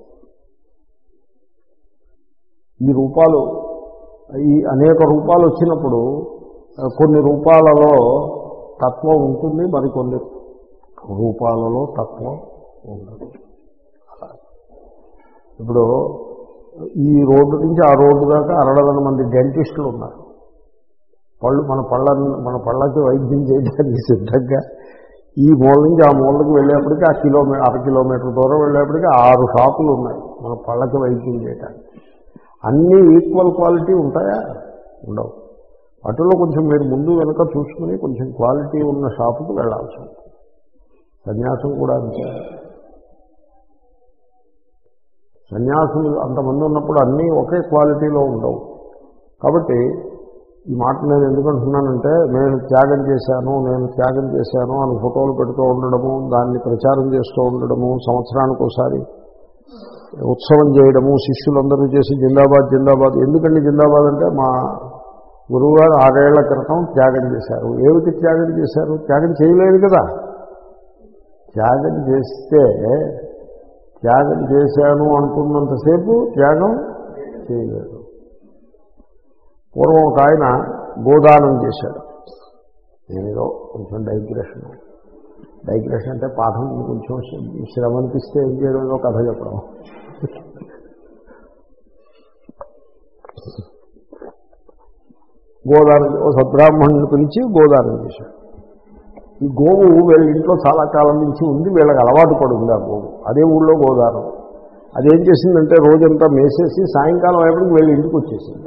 ఈ అనేక రూపాలు వచ్చినప్పుడు కొన్ని రూపాలలో తత్వం ఉంటుంది, మరికొన్ని రూపాలలో తత్వం ఉండదు. ఇప్పుడు ఈ రోడ్డు నుంచి ఆ రోడ్డు దాకా 60,000 మంది డెంటిస్టులు ఉన్నారు. మన పళ్ళకి వైద్యం చేయడానికి సిద్ధంగా ఈ మూల నుంచి ఆ మూలకి వెళ్ళేప్పటికీ అర కిలోమీటర్ దూరం వెళ్ళేప్పటికీ 6 షాపులు ఉన్నాయి మన పళ్ళకి వైద్యం చేయడానికి. అన్నీ ఈక్వల్ క్వాలిటీ ఉంటాయా? ఉండవు. వాటిలో కొంచెం మీరు ముందు వెనుక చూసుకుని కొంచెం క్వాలిటీ ఉన్న షాపుకు వెళ్ళాల్సి ఉంటుంది. సన్యాసం కూడా అంతే. సన్యాసులు అంతమంది ఉన్నప్పుడు అన్నీ ఒకే క్వాలిటీలో ఉండవు. కాబట్టి ఈ మాట నేను ఎందుకంటున్నానంటే నేను త్యాగం చేశాను అని ఫోటోలు పెడుతూ ఉండడము, దాన్ని ప్రచారం చేస్తూ ఉండడము, సంవత్సరానికి ఒకసారి ఉత్సవం చేయడము, శిష్యులందరూ చేసి జిందాబాద్. ఎందుకండి జిందాబాద్ అంటే మా గురువుగారు 6 ఏళ్ల క్రితం త్యాగం చేశారు. ఏమిటి త్యాగం చేశారు? త్యాగం చేయలేదు కదా. త్యాగం చేస్తే త్యాగం చేశాను అంటున్నంతసేపు త్యాగం చేయలేదు. పూర్వం ఒక ఆయన గోదానం చేశాడు. నేనేదో కొంచెం డైగ్రెషన్ అంటే పాఠం కొంచెం శ్రమ అనిపిస్తే ఏం చేయడం కథ చెప్పడం. గోదానం ఓ సద్బ్రాహ్మణుని పిలిచి గోదానం చేశాడు. ఈ గోవు వీళ్ళ ఇంట్లో చాలా కాలం నుంచి ఉంది, వీళ్ళకి అలవాటు పడుంది ఆ గోవు. అదే ఊళ్ళో గోదానం. అదేం చేసిందంటే రోజంతా మేసేసి సాయంకాలం అయినప్పటికి వీళ్ళ ఇంటికి వచ్చేసింది.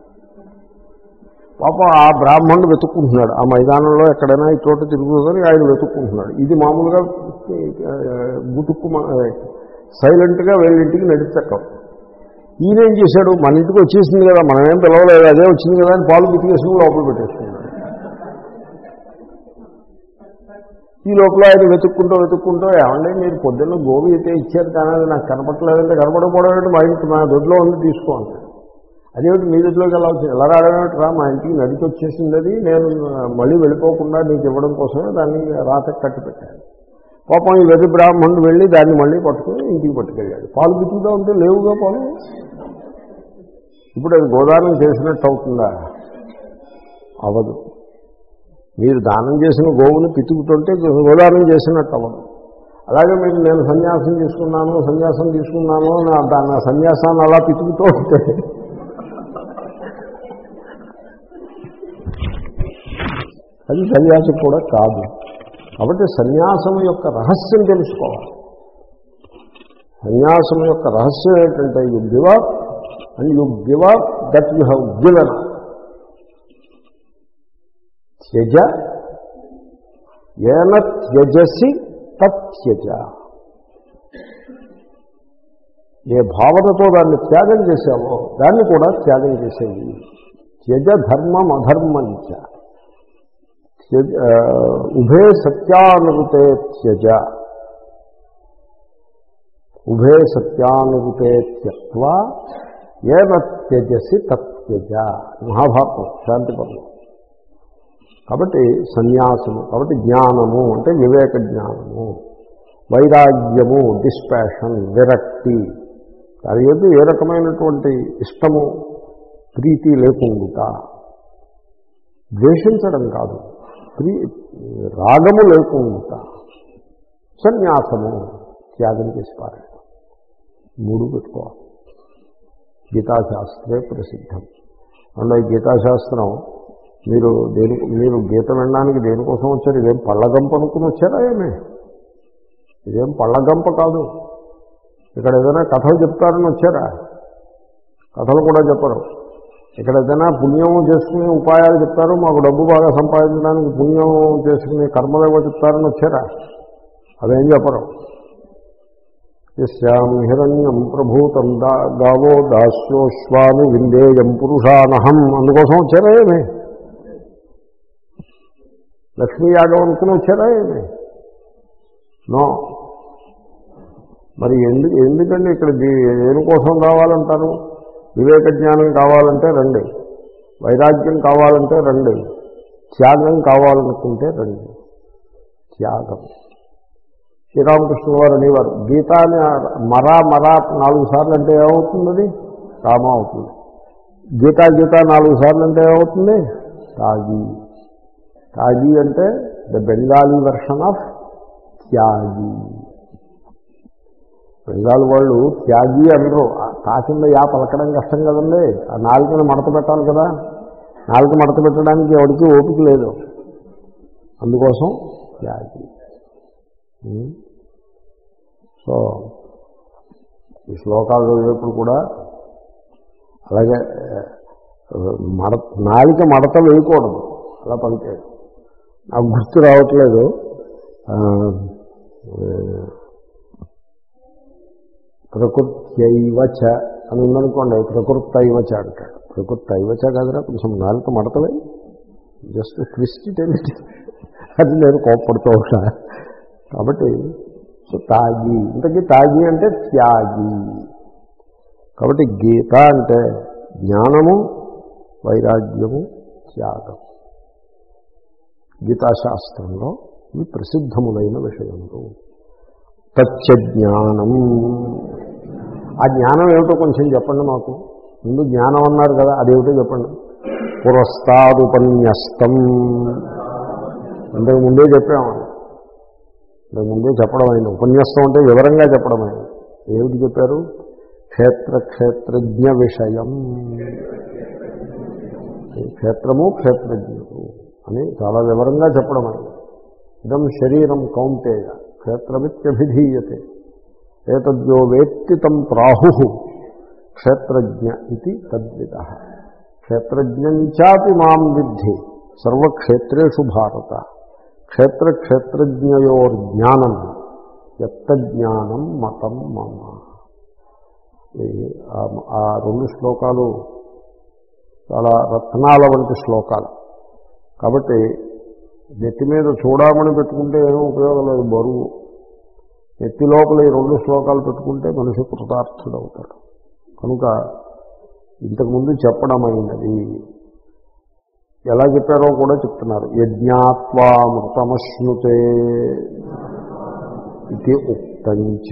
పాపం ఆ బ్రాహ్మణుడు వెతుక్కుంటున్నాడు, ఆ మైదానంలో ఎక్కడైనా ఈ చోట తిరుగుతుందని ఆయన వెతుక్కుంటున్నాడు. ఇది మామూలుగా గుటుక్కు సైలెంట్గా వీళ్ళ ఇంటికి నడిచక్కం. ఈయనేం చేశాడు, మన ఇంటికి వచ్చేసింది కదా, మనమేం పిలవలేదు, అదే వచ్చింది కదా అని పాలు బితికేసుకుని లోపల పెట్టేసుకున్నాడు. ఈ లోపల ఆయన వెతుక్కుంటూ ఏమంటే మీరు పొద్దున్న గోవి అయితే ఇచ్చారు కానీ అది నాకు కనపడలేదంటే కనపడకపోవడం ఏంటి, మా ఇంటి మా దొడ్లో ఉంది తీసుకోండి. అదేమిటి మీ దొడ్లోకి ఎలా వచ్చింది, ఎలా రావడం రా, మా ఇంటికి నడిచి వచ్చేసింది, అది నేను మళ్ళీ వెళ్ళిపోకుండా నీకు ఇవ్వడం కోసమే దాన్ని రాత కట్టి పెట్టాను. పాపం ఈ వెర్రి బ్రాహ్మణుడు వెళ్ళి దాన్ని మళ్ళీ పట్టుకుని ఇంటికి పట్టుకెళ్ళాడు. పాలు బితుకుతా ఉంటే లేవుగా పాలు. ఇప్పుడు అది గోదానం చేసినట్టు అవుతుందా? అవదు. మీరు దానం చేసిన గోవుని పితుకుతుంటే గోదానం చేసినట్టు అవ్వదు. అలాగే మీరు నేను సన్యాసం తీసుకున్నాను నా సన్యాసాన్ని అలా పితుకుతూ ఉంటే అది సన్యాసం కూడా కాదు. కాబట్టి సన్యాసం యొక్క రహస్యం తెలుసుకోవాలి. సన్యాసం యొక్క రహస్యం ఏంటంటే you give up and you give up that you have given. త్యజ ఏన త్యజసి తత్యజ. ఏ భావనతో దాన్ని త్యాగం చేశావో దాన్ని కూడా త్యాగం చేసేది. త్యజ ధర్మం అధర్మంచ ఉభే సత్యానురుతే త్యజ. ఉభే సత్యానురుతే త్యక్వా ఏన త్యజసి తత్యజ. మహాభారతం శాంతి పర్వం. కాబట్టి సన్యాసము, కాబట్టి జ్ఞానము అంటే వివేక జ్ఞానము, వైరాగ్యము డిస్పాషన్ విరక్తి, అది ఏది ఏ రకమైనటువంటి ఇష్టము ప్రీతి లేకుండా, ద్వేషించడం కాదు, రాగము లేకుండా సన్యాసము త్యాగం చేసి పారాయణ. మూడు పెట్టుకోవాలి. గీతాశాస్త్రే ప్రసిద్ధం. అందులో ఈ గీతాశాస్త్రం మీరు గీత వినడానికి దేనికోసం వచ్చారు? ఇదేం పళ్ళగంప అనుకుని వచ్చారా? ఇదేం పళ్ళగంప కాదు. ఇక్కడ ఏదైనా కథలు చెప్తారని వచ్చారా? కథలు కూడా చెప్పరు. ఇక్కడ ఏదైనా పుణ్యం చేసుకునే ఉపాయాలు చెప్తారు, మాకు డబ్బు బాగా సంపాదించడానికి పుణ్యం చేసుకునే కర్మలేవో చెప్తారని వచ్చారా? అదేం చెప్పరు. యస్యాం హిరణ్యం ప్రభూతం గావో దాస్యోశ్వాని విందేయం పురుషానహం అందుకోసం వచ్చారా? లక్ష్మీ యాగం అనుకుని వచ్చారా? నో. మరి ఎందుకండి ఇక్కడ దేనికోసం రావాలంటారు? వివేక జ్ఞానం కావాలంటే రండి, వైరాగ్యం కావాలంటే రండి, త్యాగం కావాలనుకుంటే రండి. త్యాగం. శ్రీరామకృష్ణ వారు అనేవారు, గీతాని మరా 4 సార్లు అంటే ఏమవుతుంది? రామ అవుతుంది. గీత 4 సార్లు అంటే ఏమవుతుంది? తాగి అంటే ద బెంగాలీ వెర్షన్ ఆఫ్ త్యాగి. బెంగాల్ వాళ్ళు త్యాగి అనరు. తాకింద యా పలకడం కష్టం కదండి. ఆ నాలుకను మడత పెట్టాలి కదా. నాలుక మడత పెట్టడానికి ఎవరికి ఓపిక లేదు. అందుకోసం త్యాగి. సో ఈ శ్లోకాలు చదివేప్పుడు కూడా అలాగే నాలిక మడత వేయకూడదు, అలా పలికేది. నాకు గుర్తు రావట్లేదు. ప్రకృత్యైవచ అని ఉందనుకోండి, ప్రకృత్తైవచ అంటాడు. ప్రకృత్తైవచ కాదురా, కొంచెం నాలుక మడతలే, జస్ట్ ట్విస్ట్ తెలియదు. అది నేను కోప్పడుతూ ఉంటా. కాబట్టి సో తాగి, ఇంతకీ తాగి అంటే త్యాగి. కాబట్టి గీత అంటే జ్ఞానము, వైరాగ్యము, త్యాగం. గీతాశాస్త్రంలో ఇవి ప్రసిద్ధములైన విషయములు. తచ్చజ్ఞానం. ఆ జ్ఞానం ఏమిటో కొంచెం చెప్పండి మాకు. ముందు జ్ఞానం అన్నారు కదా, అదేమిటో చెప్పండి. పురస్తాదుపన్యస్తం ఇంతకు ముందే చెప్పామని, ఇంతకు ముందే చెప్పడం అయింది. ఉపన్యాసం అంటే వివరంగా చెప్పడం అయింది. ఏమిటి చెప్పారు? క్షేత్రజ్ఞ విషయం, క్షేత్రము క్షేత్రజ్ఞుడు అని చాలా వివరంగా చెప్పడం అయింది. ఇదం శరీరం కౌంతేయ క్షేత్రమిత్యభిధీయతే ఏతద్యో వేత్తి తం ప్రాహు క్షేత్రజ్ఞ ఇది తద్విదః. క్షేత్రజ్ఞంచాపి మాం విద్ధి సర్వక్షేత్రేషు భారత క్షేత్రజ్ఞయోర్జ్ఞానం యత్తజ్ఞానం మతం మమ. ఆ రెండు శ్లోకాలు చాలా రత్నాల వంటి శ్లోకాలు. కాబట్టి నెత్తి మీద చూడమని పెట్టుకుంటే ఏమీ ఉపయోగం లేదు, బరువు. నెత్తి లోపల ఈ రెండు శ్లోకాలు పెట్టుకుంటే మనిషి కృతార్థుడు అవుతాడు. కనుక ఇంతకుముందు చెప్పడమైనది ఎలా చెప్పారో కూడా చెప్తున్నారు. యజ్ఞాత్వామృతమశ్నుతే ఇది ఉక్తంచ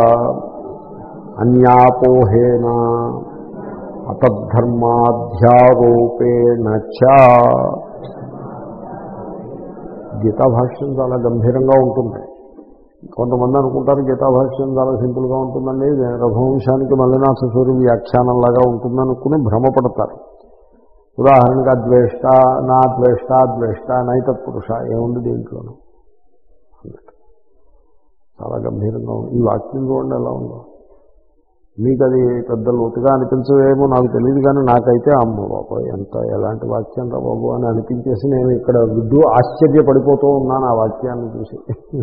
అన్యాపోహేన అతద్ధర్మాధ్యారోపేణ చ. గీతాభాష్యం చాలా గంభీరంగా ఉంటుంది. కొంతమంది అనుకుంటారు గీతాభాష్యం చాలా సింపుల్గా ఉంటుందండి, రఘువంశానికి మల్లినాథ సూర్య వ్యాఖ్యానంలాగా ఉంటుందనుకుని భ్రమపడతారు. ఉదాహరణగా ద్వేష్ట నా ద్వేష్ట ద్వేష్ట నైతత్పురుష ఏముంది దీంట్లోనూ అన్నట్టు చాలా గంభీరంగా ఉంది. ఈ వాక్యం చూడండి ఎలా ఉందో. మీకు అది పెద్ద లోతుగా అనిపించవేమో నాకు తెలియదు, కానీ నాకైతే అమ్మ బాబు ఎంత ఎలాంటి వాక్యం రా బాబు అని అనిపించేసి నేను ఇక్కడ విడ్డు ఆశ్చర్యపడిపోతూ ఉన్నాను ఆ వాక్యాన్ని చూసి.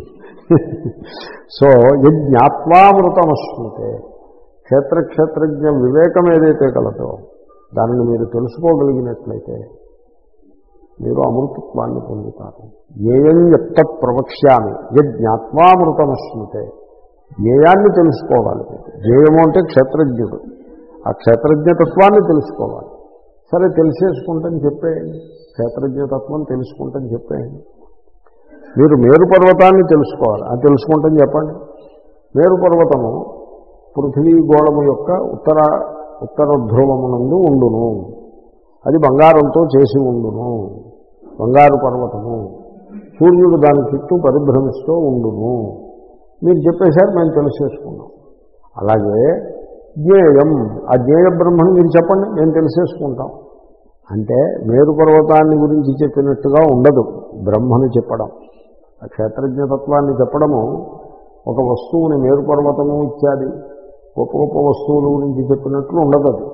సో యజ్ఞాత్వామృతమశ్నుతే, క్షేత్రజ్ఞ వివేకం ఏదైతే కలదో దానిని మీరు తెలుసుకోగలిగినట్లయితే మీరు అమృతత్వాన్ని పొందుతారు. ఏయం ఎత్తత్ ప్రవక్ష్యామి యజ్ఞాత్వామృతమశ్నుతే. జ్ఞేయాన్ని తెలుసుకోవాలి. జ్ఞేయము అంటే క్షేత్రజ్ఞుడు. ఆ క్షేత్రజ్ఞతత్వాన్ని తెలుసుకోవాలి. సరే తెలిసేసుకుంటాను చెప్పేయండి, క్షేత్రజ్ఞతత్వం తెలుసుకుంటాను చెప్పేయండి. మీరు మేరు పర్వతాన్ని తెలుసుకోవాలి, అది తెలుసుకుంటాను చెప్పండి. మేరు పర్వతము పృథివీ గోళము యొక్క ఉత్తర ధ్రువమునందు ఉండును, అది బంగారంతో చేసి ఉండును, బంగారు పర్వతము, సూర్యుడు దాని చుట్టూ పరిభ్రమిస్తూ ఉండును. మీరు చెప్పేశారు, మేము తెలిసేసుకున్నాం. అలాగే జ్ఞేయం, ఆ జ్ఞేయ బ్రహ్మని మీరు చెప్పండి, మేము తెలిసేసుకుంటాం. అంటే మేరు పర్వతాన్ని గురించి చెప్పినట్టుగా ఉండదు బ్రహ్మను చెప్పడం. ఆ క్షేత్రజ్ఞతత్వాన్ని చెప్పడము ఒక వస్తువుని మేరు పర్వతము ఇత్యాది గొప్ప గొప్ప వస్తువుల గురించి చెప్పినట్లు ఉండదు. అది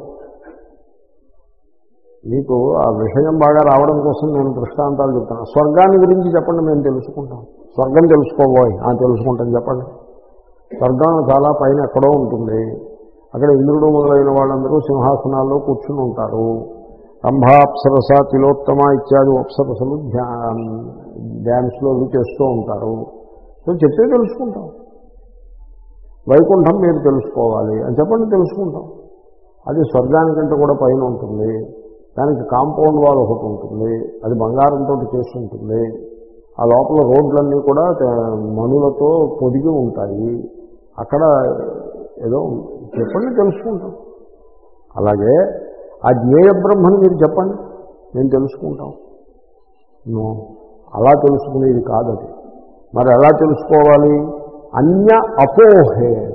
మీకు ఆ విషయం బాగా రావడం కోసం నేను దృష్టాంతాలు చెప్తాను. స్వర్గాన్ని గురించి చెప్పండి, మేము తెలుసుకుంటాం. స్వర్గం తెలుసుకోబోయ్, తెలుసుకుంటాం చెప్పండి. స్వర్గం చాలా పైన ఎక్కడో ఉంటుంది. అక్కడ ఇంద్రుడు మొదలైన వాళ్ళందరూ సింహాసనాల్లో కూర్చుని ఉంటారు. రంభా అప్సరస తిలోత్తమ ఇత్యాది అప్సరసలు డ్యాన్స్లో చేస్తూ ఉంటారు. సో చెప్తే తెలుసుకుంటాం. వైకుంఠం మీరు తెలుసుకోవాలి అని చెప్పండి, తెలుసుకుంటాం. అది స్వర్గానికంటే కూడా పైన ఉంటుంది. దానికి కాంపౌండ్ వాల్ ఒకటి ఉంటుంది, అది బంగారంతో చేసి ఉంటుంది. ఆ లోపల రోడ్లన్నీ కూడా మనులతో పొదిగి ఉంటాయి. అక్కడ ఏదో చెప్పండి, తెలుసుకుంటాం. అలాగే ఆ జ్ఞేయ బ్రహ్మని మీరు చెప్పండి, నేను తెలుసుకుంటాం. అలా తెలుసుకునేది కాదు అది. మరి ఎలా తెలుసుకోవాలి? అన్య అపోహేన.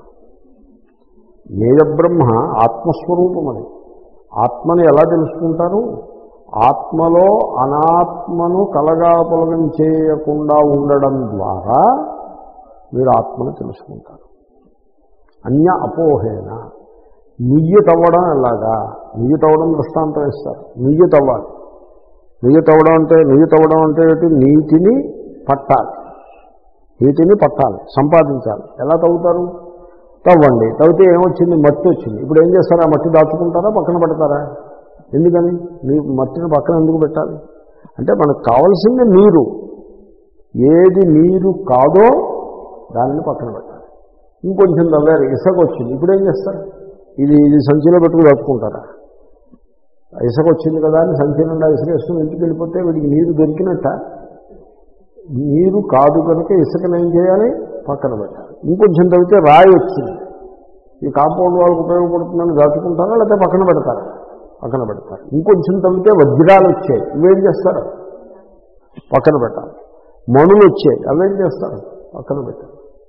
జ్ఞేయ బ్రహ్మ ఆత్మస్వరూపం. అది ఆత్మని ఎలా తెలుసుకుంటారు? ఆత్మలో అనాత్మను కలగాపులగం చేయకుండా ఉండడం ద్వారా మీరు ఆత్మను తెలుసుకుంటారు. అన్య అపోహేన. నుయ్యి తవ్వడం ఎలాగా? నుయ్యి తవ్వడం దృష్టాంతం ఇస్తారు. నుయ్యి తవ్వాలి. నుయ్యి తవ్వడం అంటే ఏంటి? నీటిని పట్టాలి, నీటిని పట్టాలి, సంపాదించాలి. ఎలా తవ్వుతారు? తవ్వండి, తవ్వితే ఏమొచ్చింది? మట్టి వచ్చింది. ఇప్పుడు ఏం చేస్తారు? ఆ మట్టి దాచుకుంటారా, పక్కన పెడతారా? ఎందుకని? మట్టిని పక్కన ఎందుకు పెట్టాలి? అంటే మనకు కావాల్సింది నీరు. ఏది నీరు కాదో దానిని పక్కన పెట్టాలి. ఇంకొంచెం తవ్వారు, ఇసుక వచ్చింది. ఇప్పుడు ఏం చేస్తారు? ఇది సంచిలో పెట్టుకుని దాచుకుంటారా? ఇసుక వచ్చింది కదా అని సంచి నిండా ఇసుక వేసుకుని ఇంటికి వెళ్ళిపోతే వీడికి నీరు దొరికినట్ట. నీరు కాదు కనుక ఇసుకను ఏం చేయాలి? పక్కన పెట్టాలి. ఇంకొంచెం తవ్వితే రాయి వచ్చింది. ఈ కాంపౌండ్ వాళ్ళకి ఉపయోగపడుతుందని దాచుకుంటారా, లేకపోతే పక్కన పెడతారా? పక్కన పెడతారు. ఇంకొంచెం తవ్వితే వజ్రాలు వచ్చాయి. ఇవేం చేస్తారు? పక్కన పెట్టాలి. మణులు వచ్చాయి, అవేం చేస్తారు? పక్కన పెట్టాలి.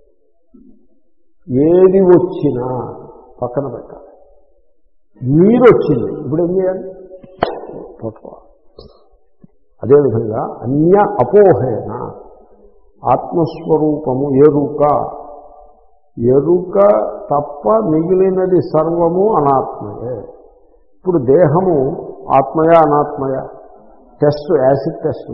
ఏది వచ్చినా పక్కన పెట్టాలి. నీరు వచ్చింది, ఇప్పుడు ఏం చేయాలి? పట్టుకోవాలి. అదేవిధంగా అన్య అపోహేన ఆత్మస్వరూపము ఎరుక తప్ప మిగిలినది సర్వము అనాత్మయే. ఇప్పుడు దేహము ఆత్మయా అనాత్మయా? టెస్ట్, యాసిడ్ టెస్ట్,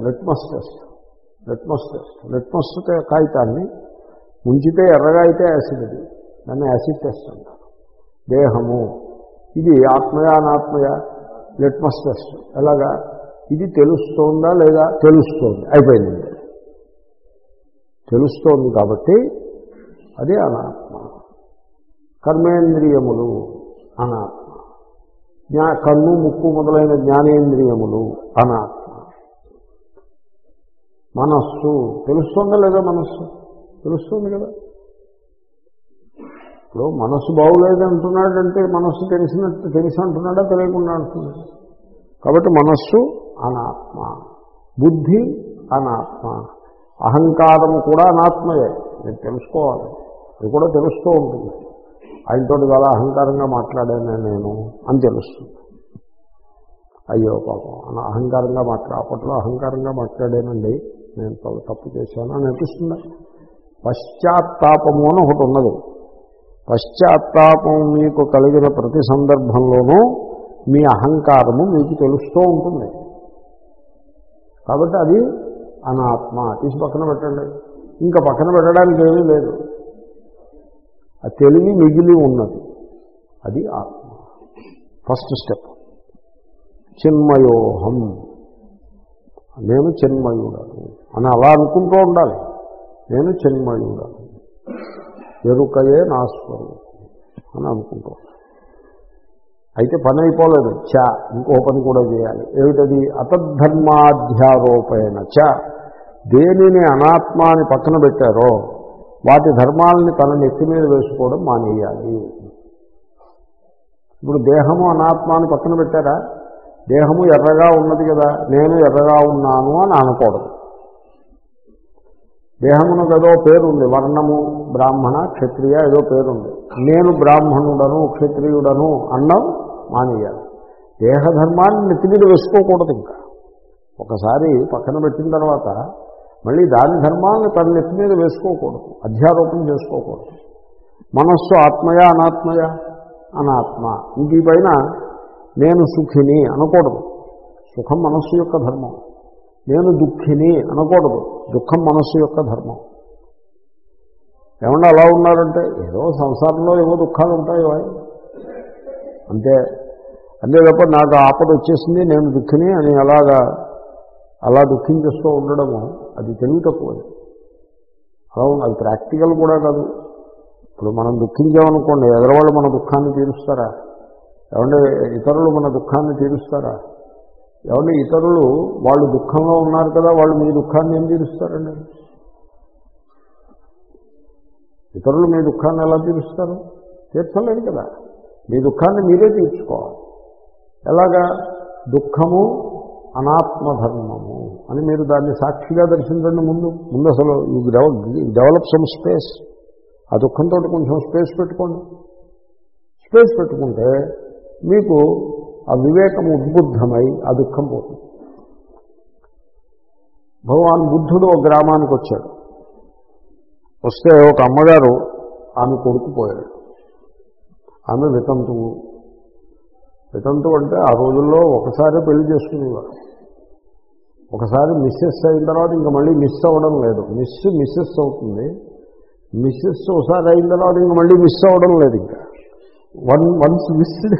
లిట్మస్ కాగితాన్ని ఉంచితే ఎర్రగా అయితే యాసిడ్, అది దాన్ని యాసిడ్ టెస్ట్ అంటారు. దేహము ఇది ఆత్మయా అనాత్మయా? Litmus test. ఎలాగా? ఇది తెలుస్తోందా లేదా? తెలుస్తోంది, అయిపోయింది. తెలుస్తోంది కాబట్టి అది అనాత్మ. కర్మేంద్రియములు అనాత్మ. కన్ను, ముక్కు మొదలైన జ్ఞానేంద్రియములు అనాత్మ. మనస్సు తెలుస్తోందా లేదా? మనస్సు తెలుస్తుంది కదా. ఇప్పుడు మనస్సు బాగులేదు అంటున్నాడంటే మనస్సు తెలిసి అంటున్నాడా, తెలియకుండా అంటున్నాడు? కాబట్టి మనస్సు అనాత్మ, బుద్ధి అనాత్మ, అహంకారము కూడా అనాత్మయే. మీరు తెలుసుకోవాలి, అది కూడా తెలుస్తూ ఉంటుంది. ఆయనతో చాలా అహంకారంగా మాట్లాడాను నేను అని తెలుస్తుంది. అయ్యో పాపం అహంకారంగా అప్పట్లో అహంకారంగా మాట్లాడానండి, నేను తప్పు చేశాను అని అనిపిస్తుంది. పశ్చాత్తాపము అని ఒకటి ఉన్నది. పశ్చాత్తాపం మీకు కలిగిన ప్రతి సందర్భంలోనూ మీ అహంకారము మీకు తెలుస్తూ ఉంటుంది. కాబట్టి అది అనాత్మ. తీసి పక్కన పెట్టండి. ఇంకా పక్కన పెట్టడానికి ఏమీ లేదు. ఆ తెలివి మిగిలి ఉన్నది, అది ఆత్మ. First step. చిన్మయోహం, నేను చిన్మయుడను అని అలా అనుకుంటూ ఉండాలి. నేను చిన్మయుడను, ఎరుకయే నా స్వరూపం అని అనుకుంటూ ఉండాలి. అయితే పని అయిపోలేదు. ఇంకో పని కూడా చేయాలి. ఏమిటది? అతద్ధర్మాధ్యారోపేణ దేనిని అనాత్మ అని పక్కన పెట్టారో వాటి ధర్మాలని తన నెత్తి మీద వేసుకోవడం మానేయాలి. ఇప్పుడు దేహము అనాత్మ అని పక్కన పెట్టారా? దేహము ఎర్రగా ఉన్నది కదా, నేను ఎర్రగా ఉన్నాను అని అనకూడదు. దేహమునకు ఏదో పేరుంది, వర్ణము బ్రాహ్మణ క్షత్రియ ఏదో పేరుంది. నేను బ్రాహ్మణుడను క్షత్రియుడను అన్నం మానేయాలి. దేహధర్మాన్ని నెత్తి మీద వేసుకోకూడదు. ఇంకా ఒకసారి పక్కన పెట్టిన తర్వాత మళ్ళీ దాని ధర్మాన్ని తన నెత్తి మీద వేసుకోకూడదు, అధ్యారోపణ చేసుకోకూడదు. మనస్సు ఆత్మయా అనాత్మయా? అనాత్మ. ఇంక ఈ పైన నేను సుఖిని అనకూడదు, సుఖం మనస్సు యొక్క ధర్మం. నేను దుఃఖిని అనకూడదు, దుఃఖం మనస్సు యొక్క ధర్మం. ఏమన్నా అలా ఉన్నారంటే ఏదో సంసారంలో ఏవో దుఃఖాలు ఉంటాయి అంతే. అంతే తప్ప నాకు ఆపద వచ్చేసింది నేను దుఃఖిని అని అలా దుఃఖించేస్తూ ఉండడము అది తెలివి తక్కువది. అలా అది ప్రాక్టికల్ కూడా కాదు. ఇప్పుడు మనం దుఃఖించామనుకోండి, ఎదరవాళ్ళు మన దుఃఖాన్ని తీరుస్తారా? ఏమంటే ఇతరులు మన దుఃఖాన్ని తీరుస్తారా? ఏమంటే ఇతరులు వాళ్ళు దుఃఖంలో ఉన్నారు కదా, వాళ్ళు మీ దుఃఖాన్ని ఏం తీరుస్తారండి? ఇతరులు మీ దుఃఖాన్ని ఎలా తీరుస్తారు? తీర్చలేదు కదా. మీ దుఃఖాన్ని మీరే తీర్చుకోవాలి. ఎలాగా? దుఃఖము అనాత్మధర్మము అని మీరు దాన్ని సాక్షిగా దర్శించండి. ముందు అసలు డెవలప్ సమ్ స్పేస్. ఆ దుఃఖంతో కొంచెం స్పేస్ పెట్టుకోండి. స్పేస్ పెట్టుకుంటే మీకు ఆ వివేకం ఉద్బుద్ధమై ఆ దుఃఖం పోతుంది. భగవాన్ బుద్ధుడు ఒక గ్రామానికి వచ్చాడు. వస్తే ఒక అమ్మగారు ఆమె కొడుకు పోయాడు. ఆమె వితంతువు. వితంతువు అంటే ఆ రోజుల్లో ఒకసారి పెళ్లి చేసుకునేవారు. ఒకసారి మిస్సెస్ అయిన తర్వాత ఇంకా మళ్ళీ మిస్ అవ్వడం లేదు. మిస్సెస్ అవుతుంది. మిస్సెస్ ఒకసారి అయిన తర్వాత ఇంకా మళ్ళీ మిస్ అవ్వడం లేదు. ఇంకా వన్స్ మిస్డ్,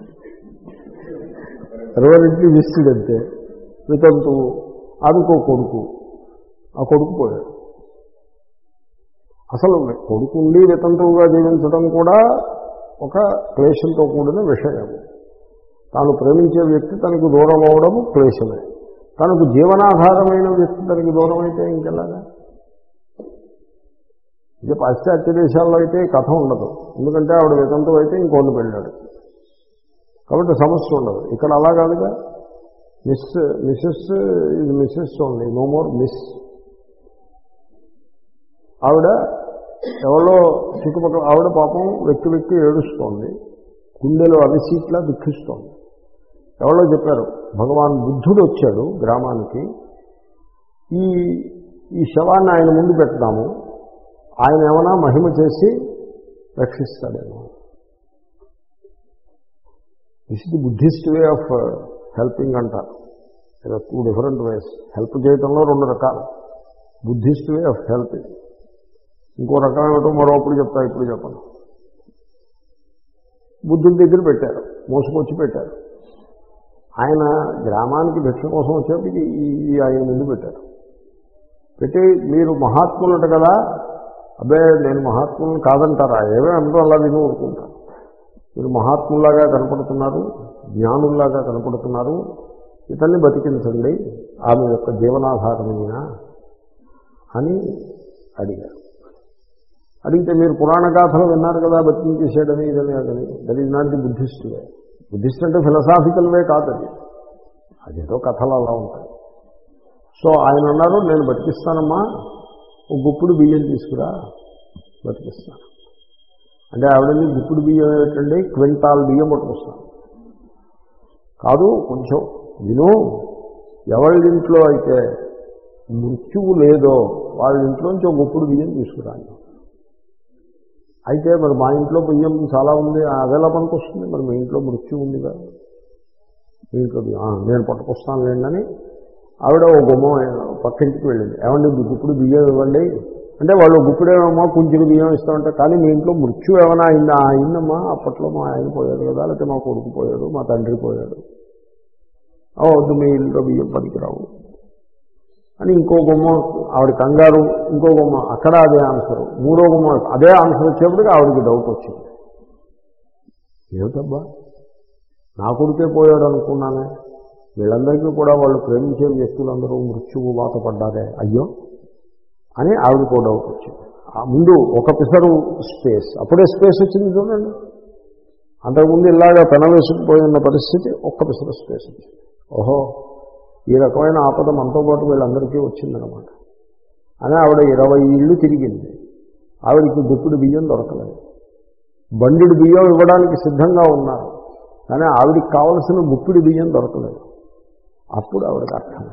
రెవరెంట్లీ మిస్డ్ అంతే. వితంతువు. ఆమెకో కొడుకు. ఆ కొడుకు పోయాడు. అసలు కొడుకుండి వితంతువుగా జీవించడం కూడా ఒక క్లేశంతో కూడిన విషయం. తాను ప్రేమించే వ్యక్తి తనకు దూరం అవడము క్లేశమే. తనకు జీవనాధారమైన వ్యక్తి తనకు దూరం అయితే ఇంకెలాగా? ఇది పాశ్చాత్య దేశాల్లో అయితే కథ ఉండదు. ఎందుకంటే ఆవిడ వితంతువు అయితే ఇంకోళ్ళు పెళ్ళాడు కాబట్టి సమస్య ఉండదు. ఇక్కడ అలా కాదుగా. మిస్సెస్ ఇది Mrs only, no more miss. ఆవిడ ఎవరో చుట్టుపక్కల ఆవిడ పాపం వెక్కి వెక్కి ఏడుస్తోంది, గుండెలో అవిసీట్లా దుఃఖిస్తోంది. ఎవరో చెప్పారు భగవాన్ బుద్ధుడు వచ్చాడు గ్రామానికి, ఈ శవాన్ని ఆయన ముందు పెడతాము, ఆయన ఏమైనా మహిమ చేసి రక్షిస్తాడేమో. This is the Buddhist way of helping అంటారు. 2 డిఫరెంట్ వేస్. హెల్ప్ చేయడంలో 2 రకాలు. Buddhist way of helping. ఇంకో రకం ఏమిటో మరోప్పుడు చెప్తా, ఇప్పుడు చెప్పను. బుద్ధుడి దగ్గర పెట్టారు, మోసుకొచ్చి పెట్టారు. ఆయన గ్రామానికి భిక్ష కోసం వచ్చేప్పటికి ఆయన ముందు పెట్టారు. పెట్టి మీరు మహాత్ములుంట కదా, అబ్బే నేను మహాత్ములను కాదంటారా, ఏవే అందరూ అలా విని ఊరుకుంటారు. మీరు మహాత్ముల్లాగా కనపడుతున్నారు, జ్ఞానుల్లాగా కనపడుతున్నారు, ఇతన్ని బతికించండి, ఆమె యొక్క జీవనాధారమైన అని అడిగారు. అడిగితే మీరు పురాణ గాథలు విన్నారు కదా, బతికించేసాడని ఇదని అదని. That is not the Buddhist way. Buddhist అంటే ఫిలసాఫికల్ వే కాదు, అదేదో కథలు అలా ఉంటాయి. సో ఆయన అన్నారు, నేను బతికిస్తానమ్మా, ఒక గుప్పుడు బియ్యం తీసుకురా, బతికిస్తాను. అంటే ఆవిడని గుప్పుడు బియ్యం ఏంటండి, క్వింటాల్ బియ్యం పట్టుకొస్తాను కాదు, కొంచెం విను. ఎవరింట్లో అయితే మృత్యువు లేదో వాళ్ళ ఇంట్లోంచి ఒక గుప్పుడు బియ్యం తీసుకురాను. అయితే మరి మా ఇంట్లో బియ్యం చాలా ఉంది, అదేలా పనికి వస్తుంది, మరి మీ ఇంట్లో మృత్యు ఉంది కదా, మీ ఇంట్లో నేను పట్టుకొస్తాను లేండి అని ఆవిడ ఓ గుమ్మం పక్కింటికి వెళ్ళింది. ఏమండి గుప్పుడు బియ్యం ఇవ్వండి అంటే, వాళ్ళు గుప్పుడేమమ్మా కొంచెం బియ్యం ఇస్తామంటే, కానీ మీ ఇంట్లో మృత్యు ఏమైనా అయిందా? అయిందమ్మా, అప్పట్లో మా ఆయన పోయాడు కదా, లేకపోతే మా కొడుకు పోయాడు, మా తండ్రి పోయాడు, వద్దు మీ ఇంట్లో బియ్యం పనికిరావు అని ఇంకో గుమ్మ ఆవిడ కంగారు. ఇంకో గుమ్మ అక్కడ అదే ఆన్సరు. మూడో గుమ్మ అదే ఆన్సర్ వచ్చేప్పటికి ఆవిడకి డౌట్ వచ్చింది. ఏమిటబ్బా, నా కొడుకే పోయాడు అనుకున్నానే, వీళ్ళందరికీ కూడా వాళ్ళు ప్రేమించే వ్యక్తులందరూ మృత్యువు వాత పడ్డారే, అయ్యో అని ఆవిడకో డౌట్ వచ్చింది. ముందు ఒక పిసరు స్పేస్, అప్పుడే స్పేస్ వచ్చింది చూడండి. అంతకుముందు ఇలాగా పెనవేసుకుపోయిన పరిస్థితి, ఒక్క పిసరు స్పేస్ వచ్చింది. ఓహో, ఈ రకమైన ఆపద మనతో పాటు వీళ్ళందరికీ వచ్చిందనమాట అని ఆవిడ 20 ఇళ్ళు తిరిగింది. ఆవిడికి గుప్పుడు బియ్యం దొరకలేదు. బండిడు బియ్యం ఇవ్వడానికి సిద్ధంగా ఉన్నారు, కానీ ఆవిడికి కావలసిన గుప్పిడి బియ్యం దొరకలేదు. అప్పుడు ఆవిడకి అర్థం,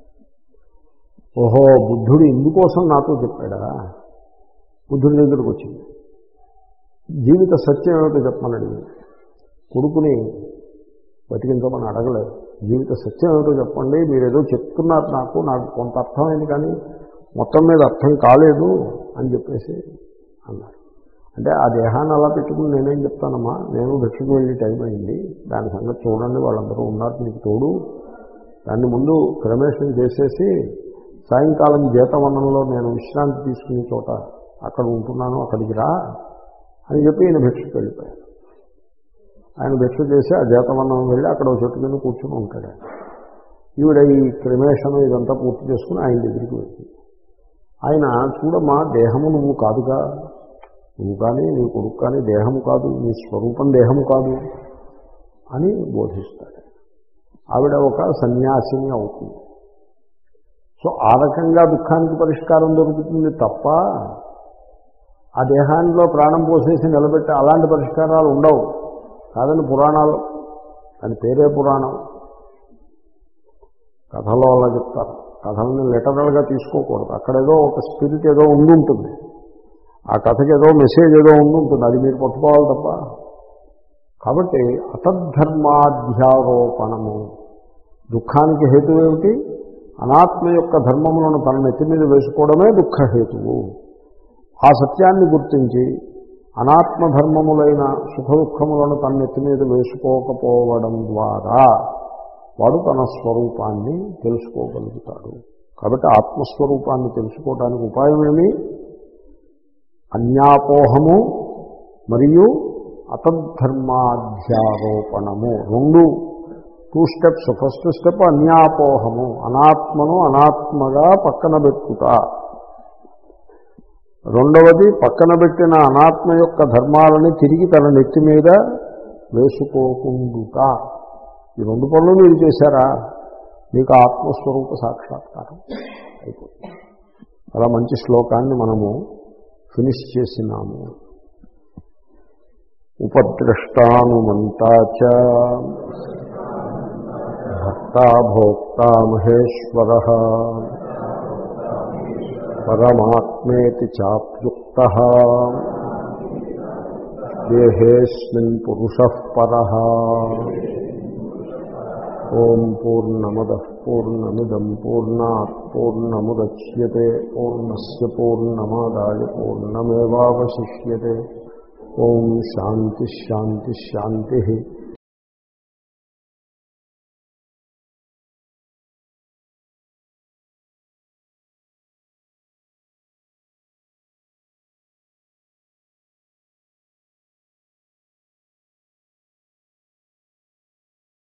ఓహో బుద్ధుడు ఇందుకోసం నాతో చెప్పాడా. బుద్ధుడి దగ్గరికి వచ్చింది. జీవిత సత్యం ఏమిటో చెప్పమని అడిగింది. కొడుకుని బతికించమని అడగలేదు. జీవిత సత్యం ఏమిటో చెప్పండి, మీరు ఏదో చెప్తున్నారు, నాకు కొంత అర్థమైంది కానీ మొత్తం మీద అర్థం కాలేదు అని చెప్పేసి అన్నారు. అంటే ఆ దేహాన్ని అలా పెట్టుకుని నేనేం చెప్తానమ్మా, నేను భిక్షకు వెళ్ళి టైం అయింది, దాని సంగతి చూడండి, వాళ్ళందరూ ఉన్నారు మీకు తోడు, దాన్ని ముందు క్రమేషన్ చేసేసి సాయంకాలం జీతవనంలో నేను విశ్రాంతి తీసుకునే చోట అక్కడ ఉంటున్నాను, అక్కడికి రా అని చెప్పి ఈయన భిక్షకు వెళ్ళిపోయాడు. ఆయన భిక్ష చేసి ఆ జీతవనం వెళ్ళి అక్కడ ఒక చెట్టు కింద కూర్చొని ఉంటాడు. ఈవిడ ఈ క్రమేషన్ ఇదంతా పూర్తి చేసుకుని ఆయన దగ్గరికి వెళ్తుంది. ఆయన చూడమ్మా, దేహము నువ్వు కాదుగా, నువ్వు కానీ నీ కొడుకు కానీ దేహము కాదు, నీ స్వరూపం దేహము కాదు అని బోధిస్తాడు. ఆవిడ ఒక సన్యాసిని అవుతుంది. సో ఆ రకంగా దుఃఖానికి పరిష్కారం దొరుకుతుంది తప్ప ఆ దేహాల్లో ప్రాణం పోసేసి నిలబెట్టి అలాంటి పరిష్కారాలు ఉండవు కాదని పురాణాలు, దాని పేరే పురాణం. కథలో అలా చెప్తారు. కథల్ని లిటరల్గా తీసుకోకూడదు. అక్కడేదో ఒక స్పిరిట్ ఏదో ఉండుంటుంది, ఆ కథకి ఏదో మెసేజ్ ఏదో ఉండుంటుంది, అది మీరు పట్టుకోవాలి తప్ప. కాబట్టి అతద్ధర్మాధ్యారోపణము, దుఃఖానికి హేతువు ఏమిటి? అనాత్మ యొక్క ధర్మములను తన నెత్తి మీద వేసుకోవడమే దుఃఖహేతువు. ఆ సత్యాన్ని గుర్తించి అనాత్మధర్మములైన సుఖ దుఃఖములను తన నెత్తి మీద వేసుకోకపోవడం ద్వారా వాడు తన స్వరూపాన్ని తెలుసుకోగలుగుతాడు. కాబట్టి ఆత్మస్వరూపాన్ని తెలుసుకోవడానికి ఉపాయమేమి? అన్యాపోహము మరియు అతద్ధర్మాధ్యారోపణము, 2 స్టెప్స్. ఫస్ట్ స్టెప్ అన్యాపోహము, అనాత్మను అనాత్మగా పక్కన పెట్టుట. రెండవది పక్కన పెట్టిన అనాత్మ యొక్క ధర్మాలని తిరిగి తన నెత్తి మీద వేసుకోకుండుట. ఈ 2 పనులు మీరు చేశారా, మీకు ఆత్మస్వరూప సాక్షాత్కారం అయిపోతుంది. అలా మంచి శ్లోకాన్ని మనము ఫినిష్ చేసినాము. ఉపద్రష్టానుమంతా చ భర్తా భోక్తా మహేశ్వరః పరమాత్మేతి చాప్యుక్తః దేహేస్మిన్ పురుషః పరః. ఓం పూర్ణమదః పూర్ణమిదం పూర్ణాత్ పూర్ణముదచ్యతే పూర్ణస్య పూర్ణమాదాయ పూర్ణమేవావశిష్యతే. ఓం శాంతి శాంతి శాంతి.